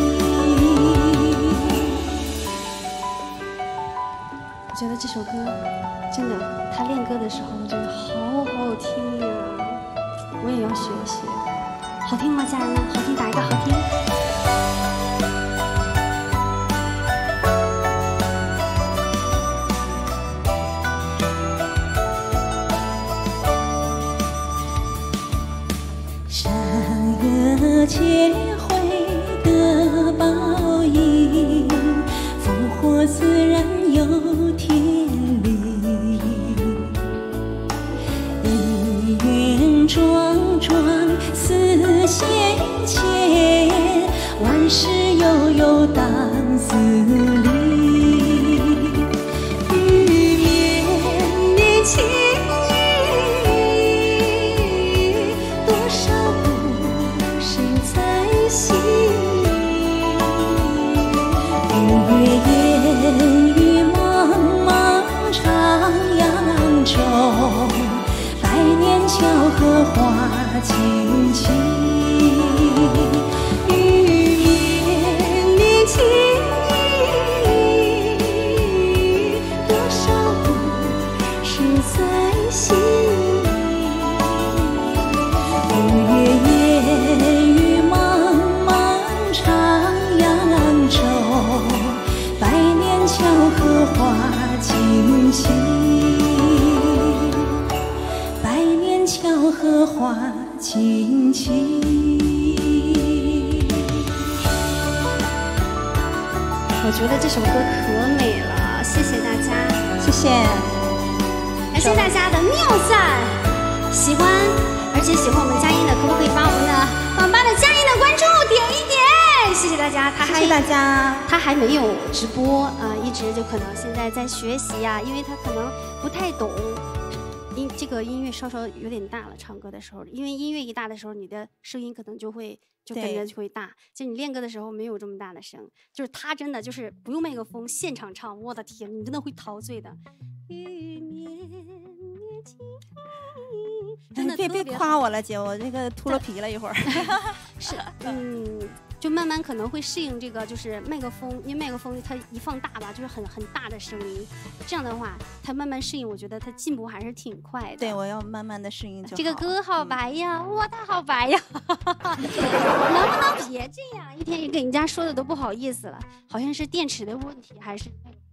我觉得这首歌真的，他练歌的时候，我觉得好好听呀，我也要学一学。好听吗，家人们？好听，打一个好听。 结会的报应，烽火自然有天理。恩怨桩桩似线牵，万事悠悠当自理。欲绵绵情烟雨茫茫长扬州，百年巧合花轻轻。欲绵绵情意，多少故事在心。日月烟雨茫茫长扬州，百年巧合花轻轻，百年巧合花轻轻。 我觉得这首歌可美了，谢谢大家， 谢谢， 感谢大家的妙赞，喜欢，而且喜欢我们佳音的，可不可以把我们的网吧的佳音的关注点一点？谢谢大家，他还谢谢大家。 他还没有直播啊、呃，一直就可能现在在学习呀、啊，因为他可能不太懂音这个音乐稍稍有点大了，唱歌的时候，因为音乐一大的时候，你的声音可能就会就跟着就会大。就你练歌的时候没有这么大的声，就是他真的就是不用麦克风现场唱，我的天，你真的会陶醉的。雨绵绵情意，真的别别夸我了，姐，我这个秃了皮了一会儿。 是，嗯。就慢慢可能会适应这个，就是麦克风，因为麦克风它一放大吧，就是很很大的声音，这样的话，它慢慢适应，我觉得它进步还是挺快的。 对，我要慢慢的适应就好。 这个歌好白呀，嗯、哇，它好白呀！能不能别这样？一天一给人家说的都不好意思了，好像是电池的问题，还是？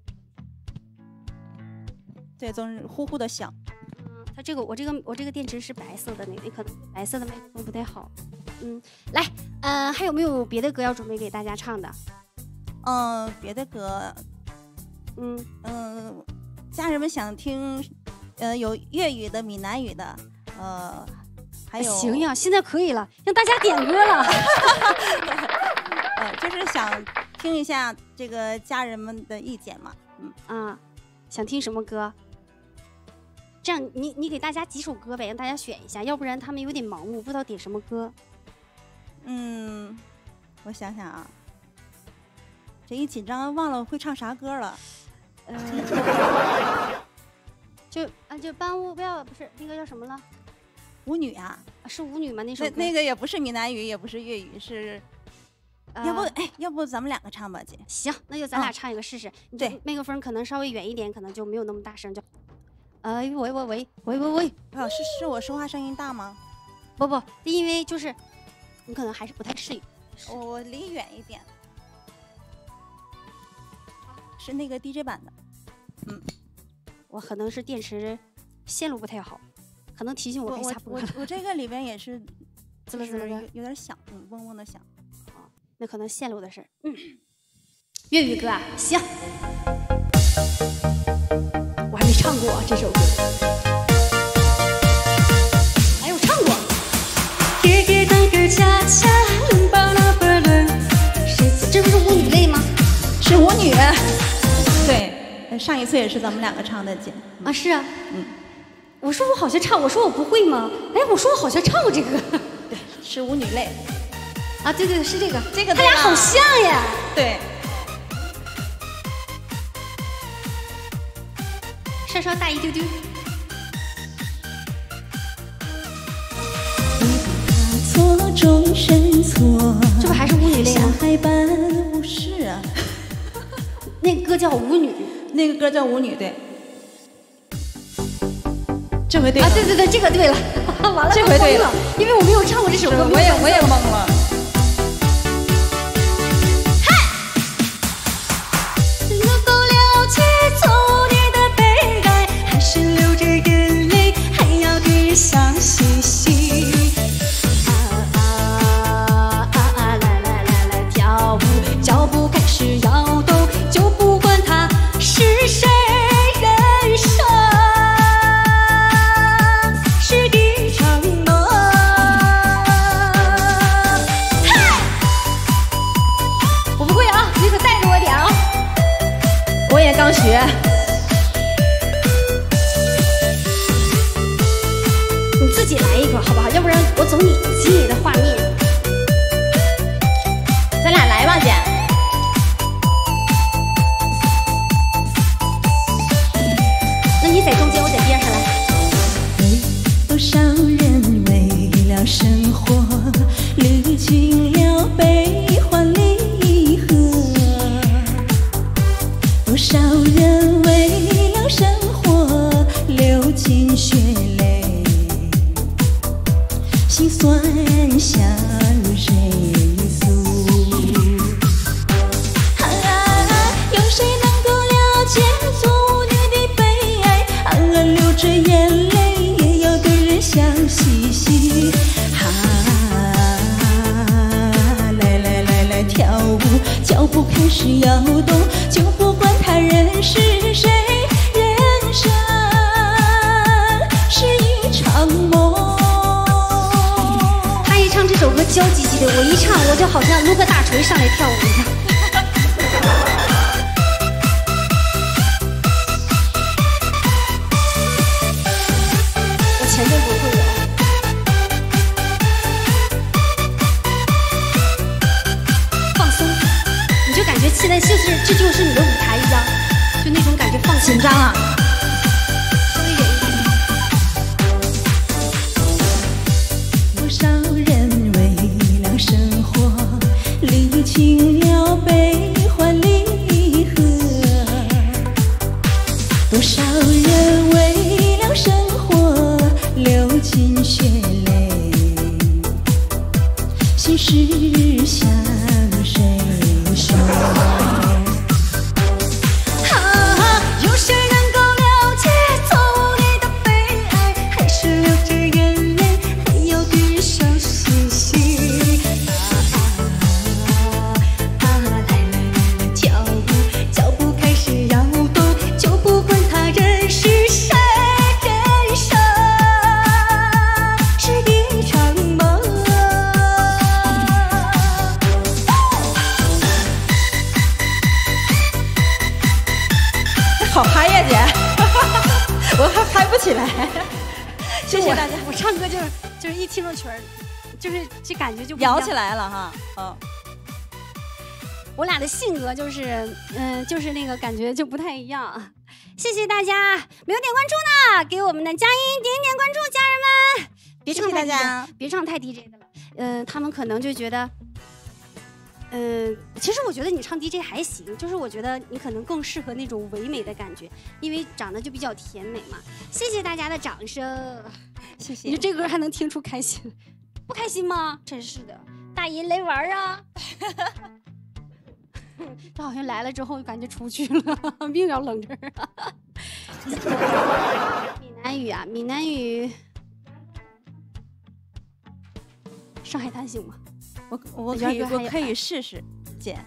对，总是呼呼的响。 嗯，它这个我这个我这个电池是白色的那个，可能白色的麦克风不太好。嗯，来，呃，还有没有别的歌要准备给大家唱的？ 嗯，别的歌， 嗯嗯、呃，家人们想听，呃，有粤语的、闽南语的，呃，还有行呀，现在可以了，让大家点歌了。 呃，就是想听一下这个家人们的意见嘛，嗯啊，想听什么歌？这样你你给大家几首歌呗，让大家选一下，要不然他们有点盲目，不知道点什么歌。 嗯，我想想啊，这一紧张忘了会唱啥歌了。 呃，就啊就班屋不要不是那个叫什么了？ 舞女啊？ 是舞女吗？那首那歌那个也不是闽南语，也不是粤语，是。 呃、 要不哎，要不咱们两个唱吧，姐。 行，那就咱俩唱一个试试。 嗯、对， 麦克风可能稍微远一点，可能就没有那么大声，就。呃，喂喂喂喂喂喂， 哦，是是我说话声音大吗？ 不不，因为就是你可能还是不太适应。 我我离远一点，是那个 D J 版的。嗯， 我可能是电池线路不太好，可能提醒我该下播了。 我我这个里边也是滋了滋了有有点响，嗯，嗡嗡的响。 哦，那可能线路的事儿。嗯，粤语歌啊，行。我还没唱过这首歌，哎，我唱过。这不是舞女类吗？ 是舞女。对，上一次也是咱们两个唱的，姐。 啊，是啊。 嗯。 我说我好像唱，我说我不会吗？哎，我说我好像唱过这个。 对，是舞女类。 啊，对对，是这个， 这个他俩好像呀。 对。 稍稍大一丢丢。 错中生错。 这不还是舞女泪吗？ 像海般不是啊， 那个歌叫舞女， 那个歌叫舞女，对。这回对了啊，对对对，这个对了，完了， 这回对了， 因为我没有唱过这首歌， 我也我也懵了。 能够了解昨夜的悲哀，还是流着眼泪，还要对人笑嘻嘻。啊啊啊啊！来来来来跳舞，脚步开始摇动，就不管他是谁，人生是一场梦。 我不会啊，你可带着我点啊！ 我也刚学。 你自己来一个好不好？要不然我总你记你的画面。 咱俩来吧，姐。 那你在中间，我在边上来。 多少人为了生活历经了悲欢离合，多少人为了生活流尽血泪，心酸向谁诉？啊，有谁能够了解做舞女的悲哀？啊，流着眼泪也要对人笑嘻嘻。啊，来来来来跳舞，脚步开始摇动，就不管他人是谁，人生是一场梦。 他一唱这首歌娇唧唧的，我一唱我就好像撸个大锤上来跳舞一样。我前阵不会了。放松，你就感觉现在就是这就是你的舞台一样，就那种感觉放松。 紧张啊！ 稍微忍一点。 多少人为了生活历经了悲欢离合，多少人为了生活流尽血泪，心事向谁说？ 啊，有谁能够了解做舞女的悲哀？还是流着眼泪，还要对人笑嘻嘻。啊啊，来来来来跳舞，脚步开始摇动，就不管他人是谁，人生是一场梦。 好嗨呀，姐！我还嗨不起来。谢谢大家， 我唱歌就是就是一听着曲儿，就是这感觉就不一样摇起。来了哈。嗯， 我俩的性格就是，嗯、就是那个感觉就不太一样。谢谢大家，没有点关注呢，给我们的佳音点一点关注，家人们，别唱太谢谢大家 D J，别唱太 D J 的了。嗯、他们可能就觉得，嗯、其实我觉得你唱 D J 还行，就是我觉得你可能更适合那种唯美的感觉，因为长得就比较甜美嘛。谢谢大家的掌声。 谢谢。 你说这歌还能听出开心，不开心吗？真是的，大爷来玩啊！这好像来了之后感觉出去了，命要扔这儿啊！闽南语啊，闽南语，上海滩行吗？ 我我可以原原还有我可以试试，姐。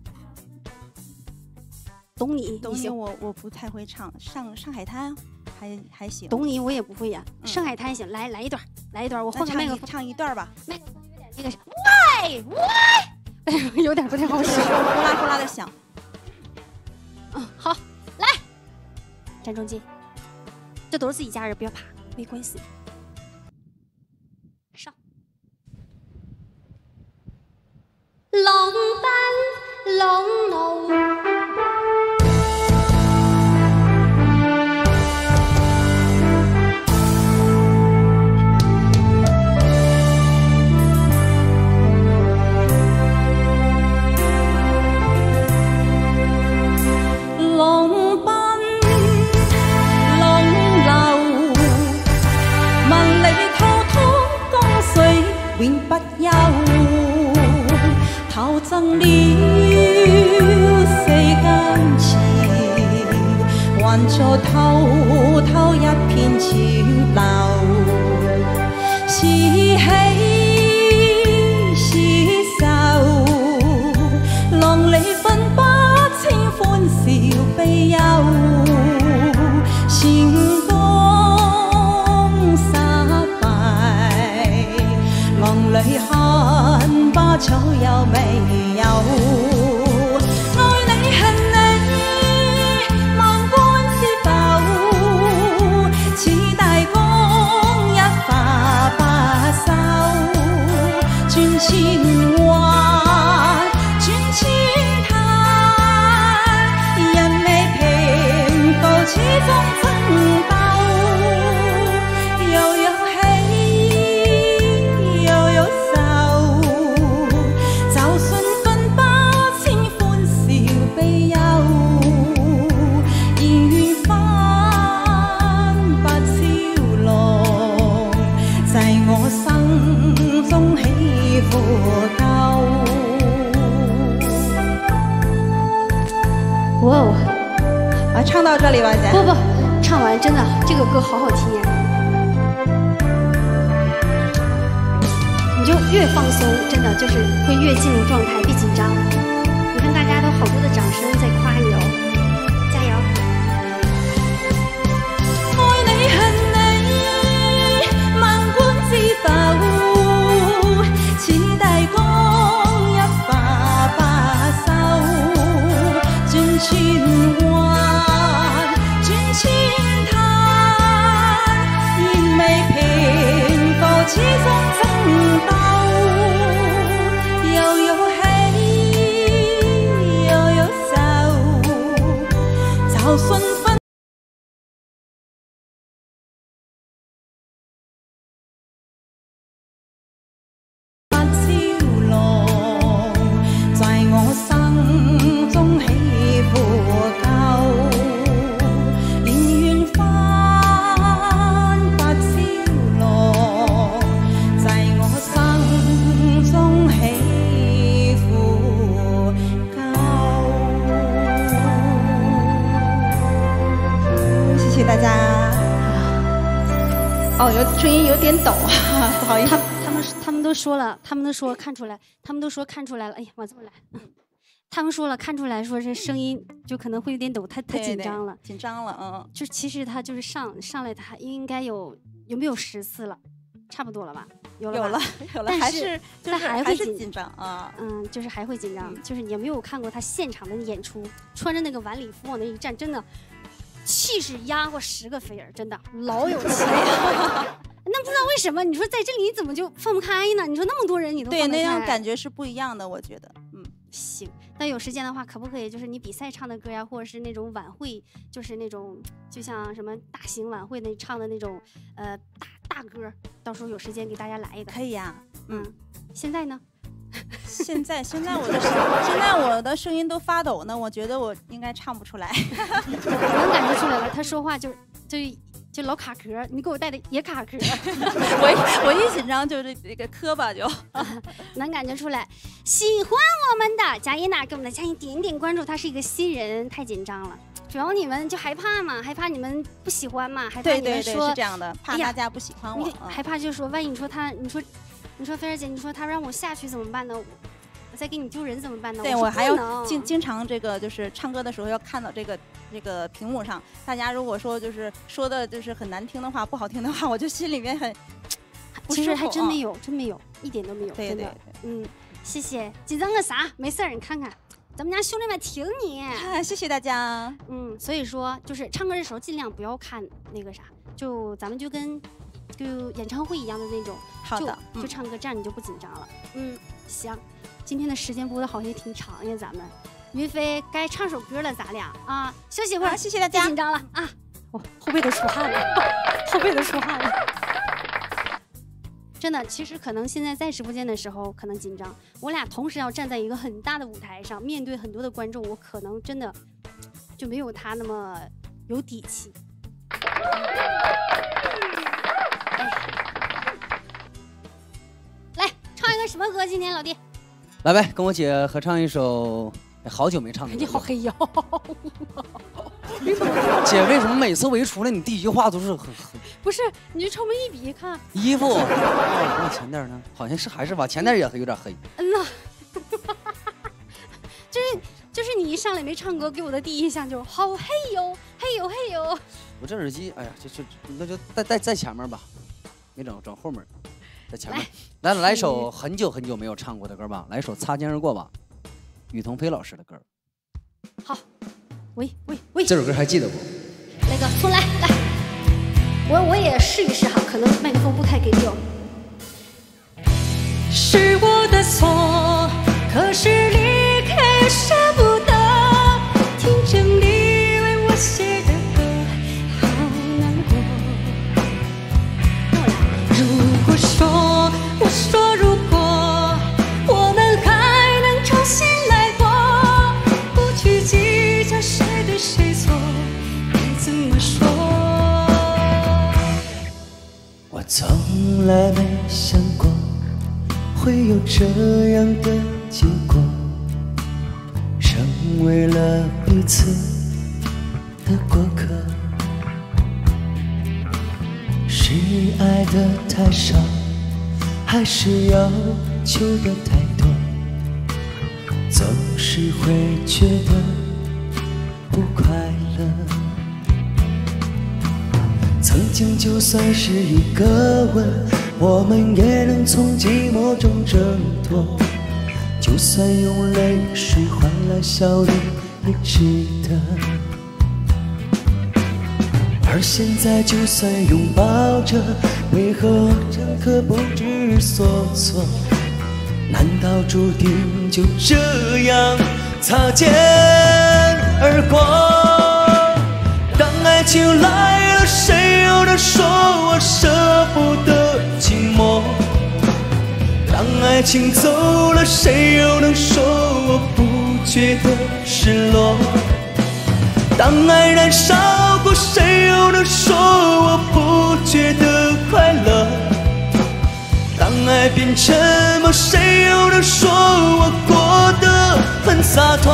懂你， 懂你， 你行。 我我不太会唱，上上海滩还还行。 懂你我也不会呀、 嗯上海滩行，来来一段，来一段，我那唱一换个麦克风， 唱一段吧， 麦克风有点那个啥，喂喂，有点不太好使。 呼啦呼啦的响。 嗯，好，来，站中间，这都是自己家人，不要怕，没关系。上。浪奔浪路， 忘了世間情，還做滔滔一片潮流。是喜是愁，浪裏分不清歡笑悲憂。成功失敗，浪裏看不出有沒有。愛你恨你，萬般是否似大江一發不收，轉千彎轉千灘，人未平復始終爭鬥。 哇哦！ 啊，唱到这里吧，姐。 不不，唱完真的这个歌好好听呀！你就越放松，真的就是会越进入状态，别紧张。你看大家都好多的掌声在夸你哦，加油！ 愛你恨你，萬般知否，似大江一發不收，轉千彎轉千灘，燃未平復始終爭鬥，又有喜又有愁，就算分不超浪，在我心中起伏夠，連緣分不超浪，在我心中起伏夠。謝謝大家。哦，有聲音有點抖啊，不好意思。 他他们他们都说了，他们都说看出来，他们都说看出来了。哎呀，往这么来，他们说了看出来说这声音就可能会有点抖，太太对对紧张了。 紧张了，嗯。 就其实他就是上上来，他应该有有没有十次了，差不多了吧？有了吧有了有了， 但是还是就是但还会紧还是紧张啊。 嗯，就是还会紧张， 嗯就是你有没有看过他现场的演出，穿着那个晚礼服往那一站，真的气势压过十个飞儿，真的老有气了。那不知道为什么，你说在这里你怎么就放不开呢？你说那么多人你都对， 放得那种开感觉是不一样的，我觉得，嗯。 行，那有时间的话，可不可以就是你比赛唱的歌呀，或者是那种晚会，就是那种就像什么大型晚会那唱的那种呃大大歌，到时候有时间给大家来一个。 可以呀、 嗯，现在呢？ 现在现在我的声现在我的声音都发抖呢，我觉得我应该唱不出来。 能感觉出来了，他说话就就就老卡壳，你给我带的也卡壳。 我我一紧张就这这个磕巴就。 能感觉出来，喜欢我们的佳音呐，给我们的佳音点点关注，他是一个新人，太紧张了。主要你们就害怕嘛，害怕你们不喜欢嘛，害怕对对对， 你们说是这样的，怕哎呀大家不喜欢我。 你嗯害怕就说，万一你说他，你说，你说菲儿姐，你说他让我下去怎么办呢？我我再给你丢人怎么办呢？我对我还要能经经常这个就是唱歌的时候要看到这个这个屏幕上，大家如果说就是说的就是很难听的话、不好听的话，我就心里面很不其实舒服啊还真没有，真没有，一点都没有， 对对真的。嗯，谢谢，紧张个啥？没事儿，你看看，咱们家兄弟们挺你。 啊，谢谢大家。 嗯，所以说就是唱歌的时候尽量不要看那个啥，就咱们就跟就演唱会一样的那种， 好的， 就就唱歌，这样你就不紧张了。嗯，行，今天的时间播的好像也挺长呀，咱们。云飞该唱首歌了，咱俩啊，休息会儿， 好谢谢大家别紧张了啊，我、哦、后背都出汗了，后背都出汗了。真的，其实可能现在在直播间的时候可能紧张，我俩同时要站在一个很大的舞台上，面对很多的观众，我可能真的就没有他那么有底气。来唱一个什么歌？今天老弟来呗，跟我姐合唱一首。哎，好久没唱歌了。 你好黑哟！ 姐，为什么每次我一出来，你第一句话都是很很？ 不是，你就抽眉一笔看。 衣服，我前点呢，好像是还是吧，前点也有点黑。 嗯呐，就是就是你一上来没唱歌，给我的第一印象就好黑哟，黑哟黑哟。 我这耳机，哎呀，就就那就在在在前面吧，没整整后面，在前面。来来来一首很久很久没有唱过的歌吧，来一首《擦肩而过》吧，雨桐飞老师的歌。 好，喂喂喂， 这首歌还记得不？ 那个重来来，我我也试一试哈，可能麦克风不太给力哦。是我的错，可是离开又舍不得，听着你为我写的歌，好难过。如果说，我说如果我们还能重新来过，不去计较谁对谁错，该怎么说？ 我从来没想过会有这样的结果，成为了彼此的过客。是爱的太少，还是要求的太多？总是会觉得不快乐。曾经就算是一个吻，我们也能从寂寞中挣脱。就算用泪水换来笑脸，也值得。而现在就算拥抱着，为何仍可不知所措？难道注定就这样擦肩而过？当爱情来了，谁又能说我舍不得寂寞？当爱情走了，谁又能说我不觉得失落？当爱燃烧过，谁又能说我不觉得快乐？当爱变沉默，谁又能说我过得很洒脱？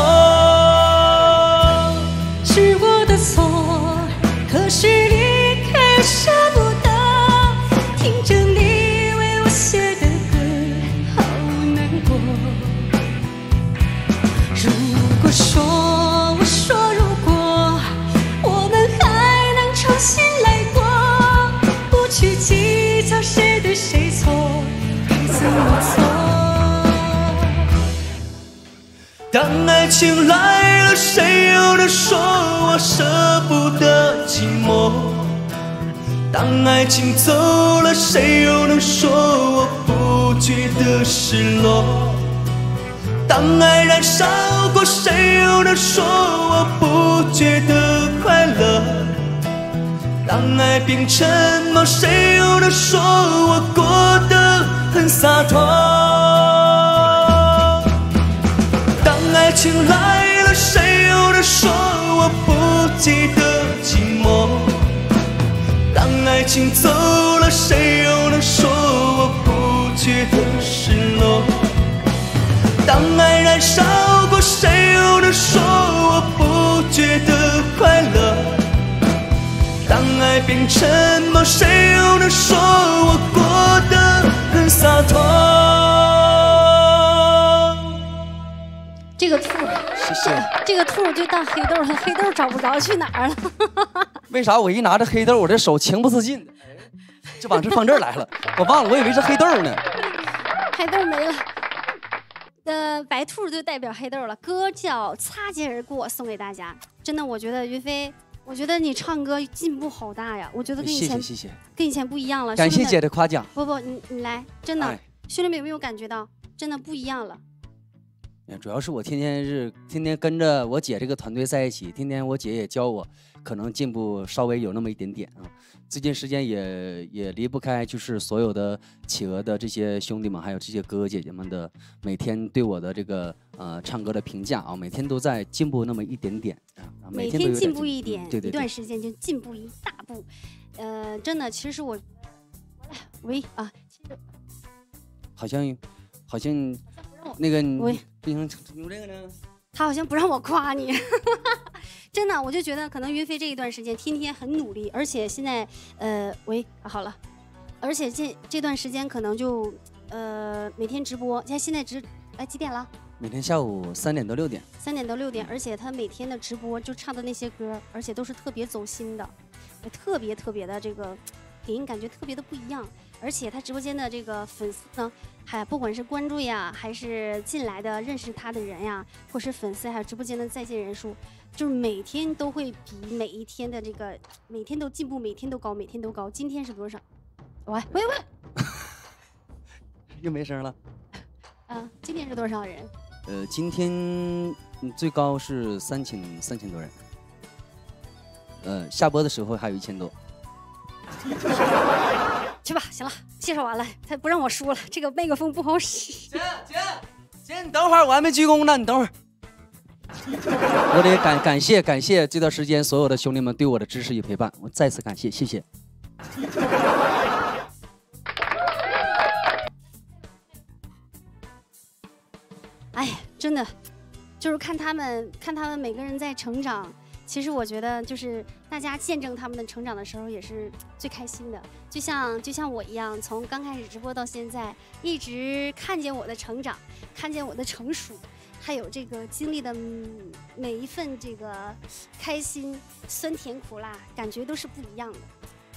是我的错，可是离开又舍不得，听着你为我写的歌，好难过。如果说，我说如果我们还能重新来过，不去计较谁对谁错，该怎么做？ 当爱情来了，谁又能说我舍不得寂寞？当爱情走了，谁又能说我不觉得失落？当爱燃烧过，谁又能说我不觉得快乐？当爱变沉默，谁又能说我过得很洒脱？当爱情来了，谁又能说我不记得寂寞？当爱情走了，谁又能说我不觉得失落？当爱燃烧过，谁又能说我不觉得快乐？当爱变沉默，谁又能说我过得很洒脱？ 这个兔， 谢谢。 这个兔就当黑豆了，黑豆找不着去哪儿了。 为啥我一拿着黑豆，我这手情不自禁的就往这放这儿来了？我忘了，我以为是黑豆呢。 黑豆没了。呃，白兔就代表黑豆了。歌叫《擦肩而过》，送给大家。真的，我觉得于飞，我觉得你唱歌进步好大呀！我觉得跟以前谢谢谢谢， 跟以前不一样了。 感谢姐的夸奖。 不不，你你来，真的， 哎兄弟们有没有感觉到，真的不一样了？ 主要是我天天是天天跟着我姐这个团队在一起，天天我姐也教我，可能进步稍微有那么一点点啊。最近时间也也离不开，就是所有的企鹅的这些兄弟们，还有这些哥哥姐姐们的每天对我的这个呃唱歌的评价啊，每天都在进步那么一点点啊， 每天都有点天进步一点， 对对对， 一段时间就进步一大步。呃，真的，其实我，喂啊，其实好像好像那个你喂不行，用这个呢？ 他好像不让我夸你，真的，我就觉得可能云飞这一段时间天天很努力，而且现在呃，喂，啊、好了，而且这这段时间可能就呃每天直播，现现在直哎几点了？ 每天下午三点到六点， 三点到六点，而且他每天的直播就唱的那些歌，而且都是特别走心的，也特别特别的这个给人感觉特别的不一样。而且他直播间的这个粉丝呢，还不管是关注呀，还是进来的认识他的人呀，或是粉丝，还有直播间的在线人数，就是每天都会比每一天的这个每天都进步，每天都高，每天都高。今天是多少？喂喂喂， 又没声了。 啊，今天是多少人？ 呃，今天最高是三千三千多人，呃，下播的时候还有一千多。 去吧，行了，介绍完了，他不让我说了，这个麦克风不好使。 姐姐姐，你等会儿，我还没鞠躬呢，你等会儿。我得感感谢感谢这段时间所有的兄弟们对我的支持与陪伴，我再次感谢，谢谢。 哎呀，真的，就是看他们看他们每个人在成长。其实我觉得，就是大家见证他们的成长的时候，也是最开心的。就像就像我一样，从刚开始直播到现在，一直看见我的成长，看见我的成熟，还有这个经历的每一份这个开心、酸甜苦辣，感觉都是不一样的，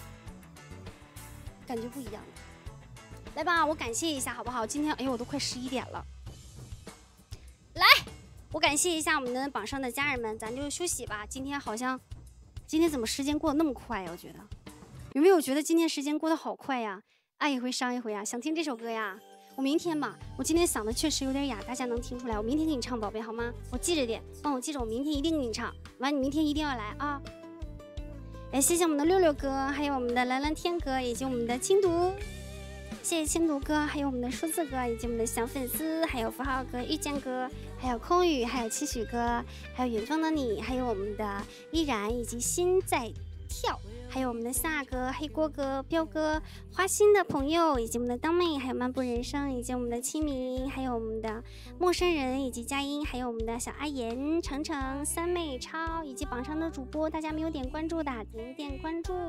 感觉不一样的。来吧，我感谢一下好不好？今天哎呦，我都快十一点了。来，我感谢一下我们的榜上的家人们，咱就休息吧。今天好像，今天怎么时间过得那么快呀？我觉得，有没有觉得今天时间过得好快呀？爱一回伤一回呀。想听这首歌呀？我明天吧，我今天嗓子确实有点哑，大家能听出来。我明天给你唱，宝贝，好吗？我记着点，帮我记着，我明天一定给你唱。完，你明天一定要来啊！哎，谢谢我们的六六哥，还有我们的蓝蓝天哥，以及我们的青读。谢谢青读哥，还有我们的数字哥，以及我们的小粉丝，还有符号哥、遇见哥，还有空雨，还有期许哥，还有远方的你，还有我们的依然，以及心在跳，还有我们的夏哥、黑锅哥、彪哥、花心的朋友，以及我们的当妹，还有漫步人生，以及我们的清明，还有我们的陌生人，以及佳音，还有我们的小阿言、程程、三妹超，以及榜上的主播，大家没有点关注的，点点关注。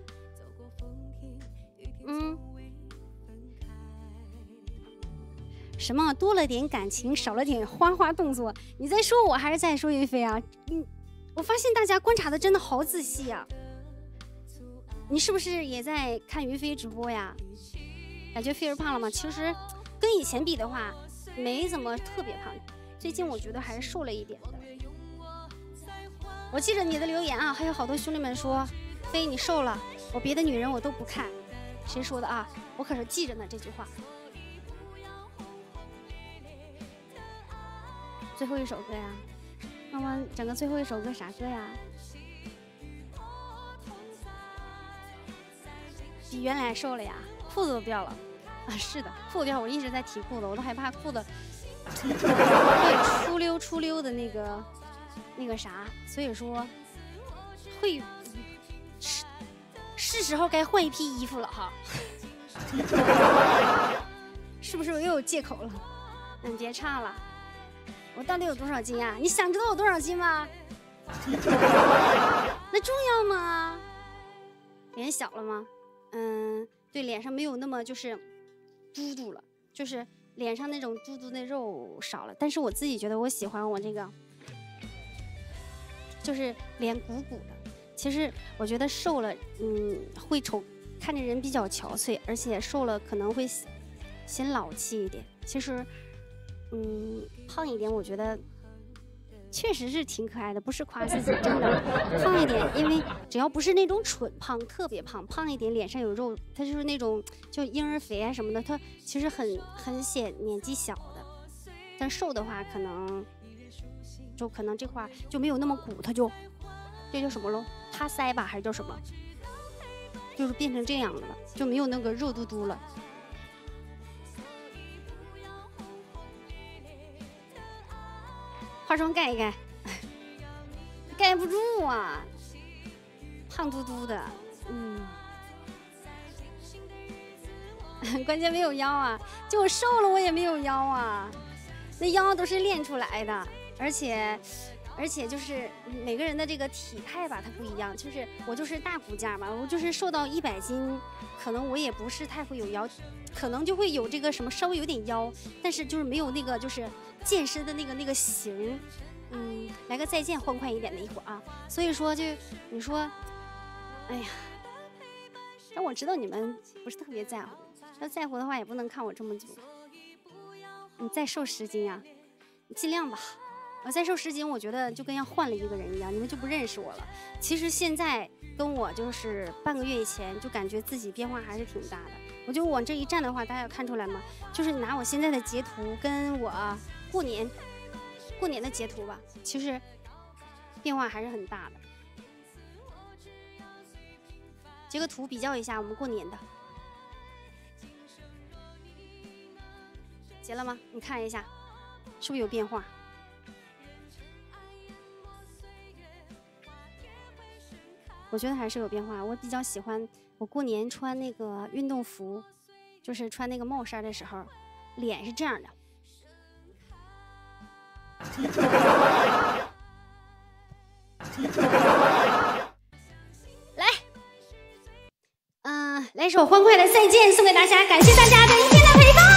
嗯。什么多了点感情，少了点花花动作？你在说我还是在说云飞啊？嗯，我发现大家观察的真的好仔细啊。你是不是也在看云飞直播呀？感觉飞儿胖了吗？其实跟以前比的话，没怎么特别胖。最近我觉得还是瘦了一点的。我记着你的留言啊，还有好多兄弟们说飞你瘦了，我别的女人我都不看。谁说的啊？我可是记着呢这句话。最后一首歌呀，那么整个最后一首歌啥歌呀？比原来瘦了呀，裤子都掉了啊！是的，裤子掉，我一直在提裤子，我都害怕裤子会出溜出溜的那个那个啥，所以说会是是时候该换一批衣服了哈，是不是我又有借口了？嗯，别唱了。我到底有多少斤呀？你想知道我多少斤吗？那重要吗？脸小了吗？嗯，对，脸上没有那么就是嘟嘟了，就是脸上那种嘟嘟的肉少了。但是我自己觉得我喜欢我这个，就是脸鼓鼓的。其实我觉得瘦了，嗯，会丑，看着人比较憔悴，而且瘦了可能会显老气一点。其实。嗯，胖一点，我觉得确实是挺可爱的，不是夸自己，真的胖一点，因为只要不是那种蠢胖，特别胖，胖一点，脸上有肉，它就是那种就婴儿肥啊什么的，它其实很很显年纪小的。但瘦的话，可能就可能这块就没有那么鼓，它就这叫什么喽？塌腮吧，还是叫什么？就是变成这样的了，就没有那个肉嘟嘟了。化妆盖一盖，盖不住啊，胖嘟嘟的，嗯，关键没有腰啊，就我瘦了我也没有腰啊， 那腰都是练出来的，而且。而且就是每个人的这个体态吧，它不一样。就是我就是大骨架嘛，我就是瘦到一百斤，可能我也不是太会有腰，可能就会有这个什么稍微有点腰，但是就是没有那个就是健身的那个那个型。嗯，来个再见欢快一点的一会儿啊。所以说就你说，哎呀，但我知道你们不是特别在乎，要在乎的话也不能看我这么久。你再瘦十斤啊，你尽量吧。我再瘦十斤，我觉得就跟要换了一个人一样，你们就不认识我了。其实现在跟我就是半个月以前，就感觉自己变化还是挺大的。我就往这一站的话，大家有看出来吗？就是拿我现在的截图跟我过年过年的截图吧，其实变化还是很大的。截个图比较一下我们过年的，截了吗？你看一下，是不是有变化？我觉得还是有变化。我比较喜欢我过年穿那个运动服，就是穿那个帽衫的时候，脸是这样的。来，嗯、呃，来一首欢快的再见送给大家，感谢大家的一天的陪伴。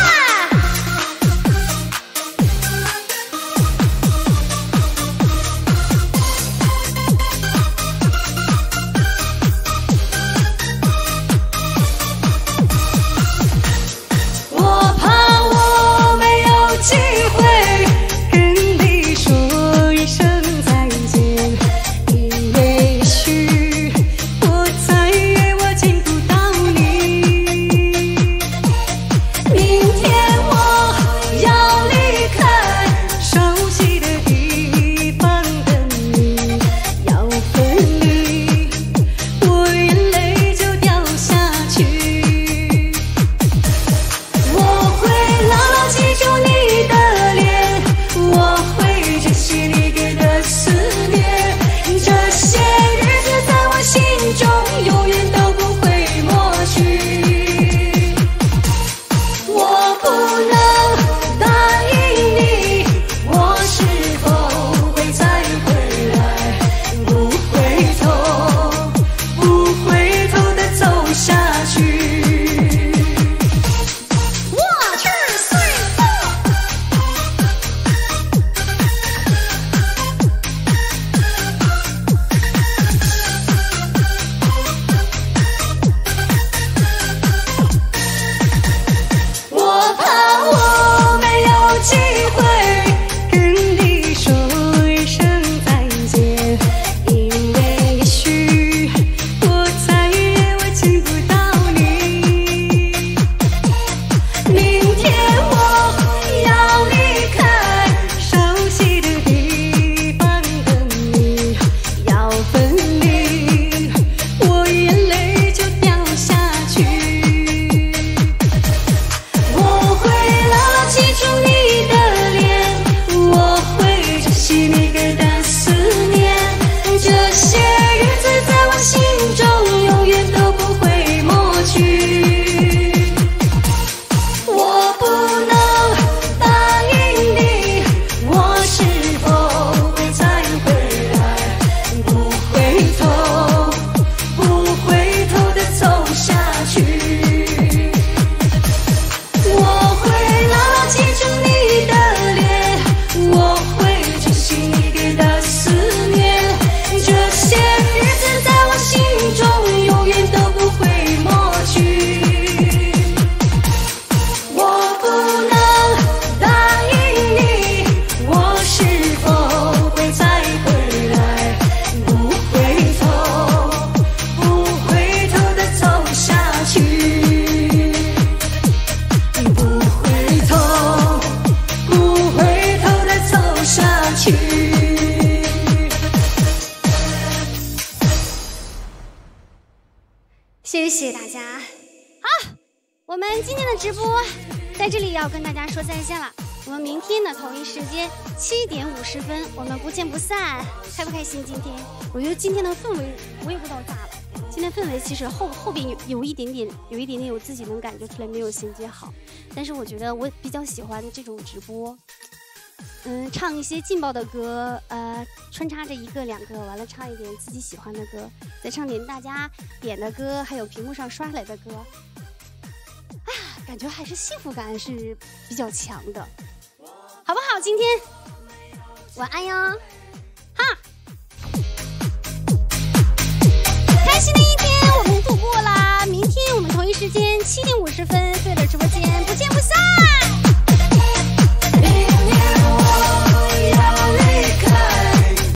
谢谢大家。好，我们今天的直播在这里要跟大家说再见了。我们明天的同一时间七点五十分，我们不见不散。开不开心？今天我觉得今天的氛围我也不知道咋了。今天氛围其实后后边有有一点点，有一点点我自己能感觉出来没有衔接好，但是我觉得我比较喜欢这种直播， 嗯，唱一些劲爆的歌，呃，穿插着一个两个，完了唱一点自己喜欢的歌，再唱点大家点的歌，还有屏幕上刷来的歌。哎呀，感觉还是幸福感是比较强的，好不好？今天晚安哟，哈，开心的。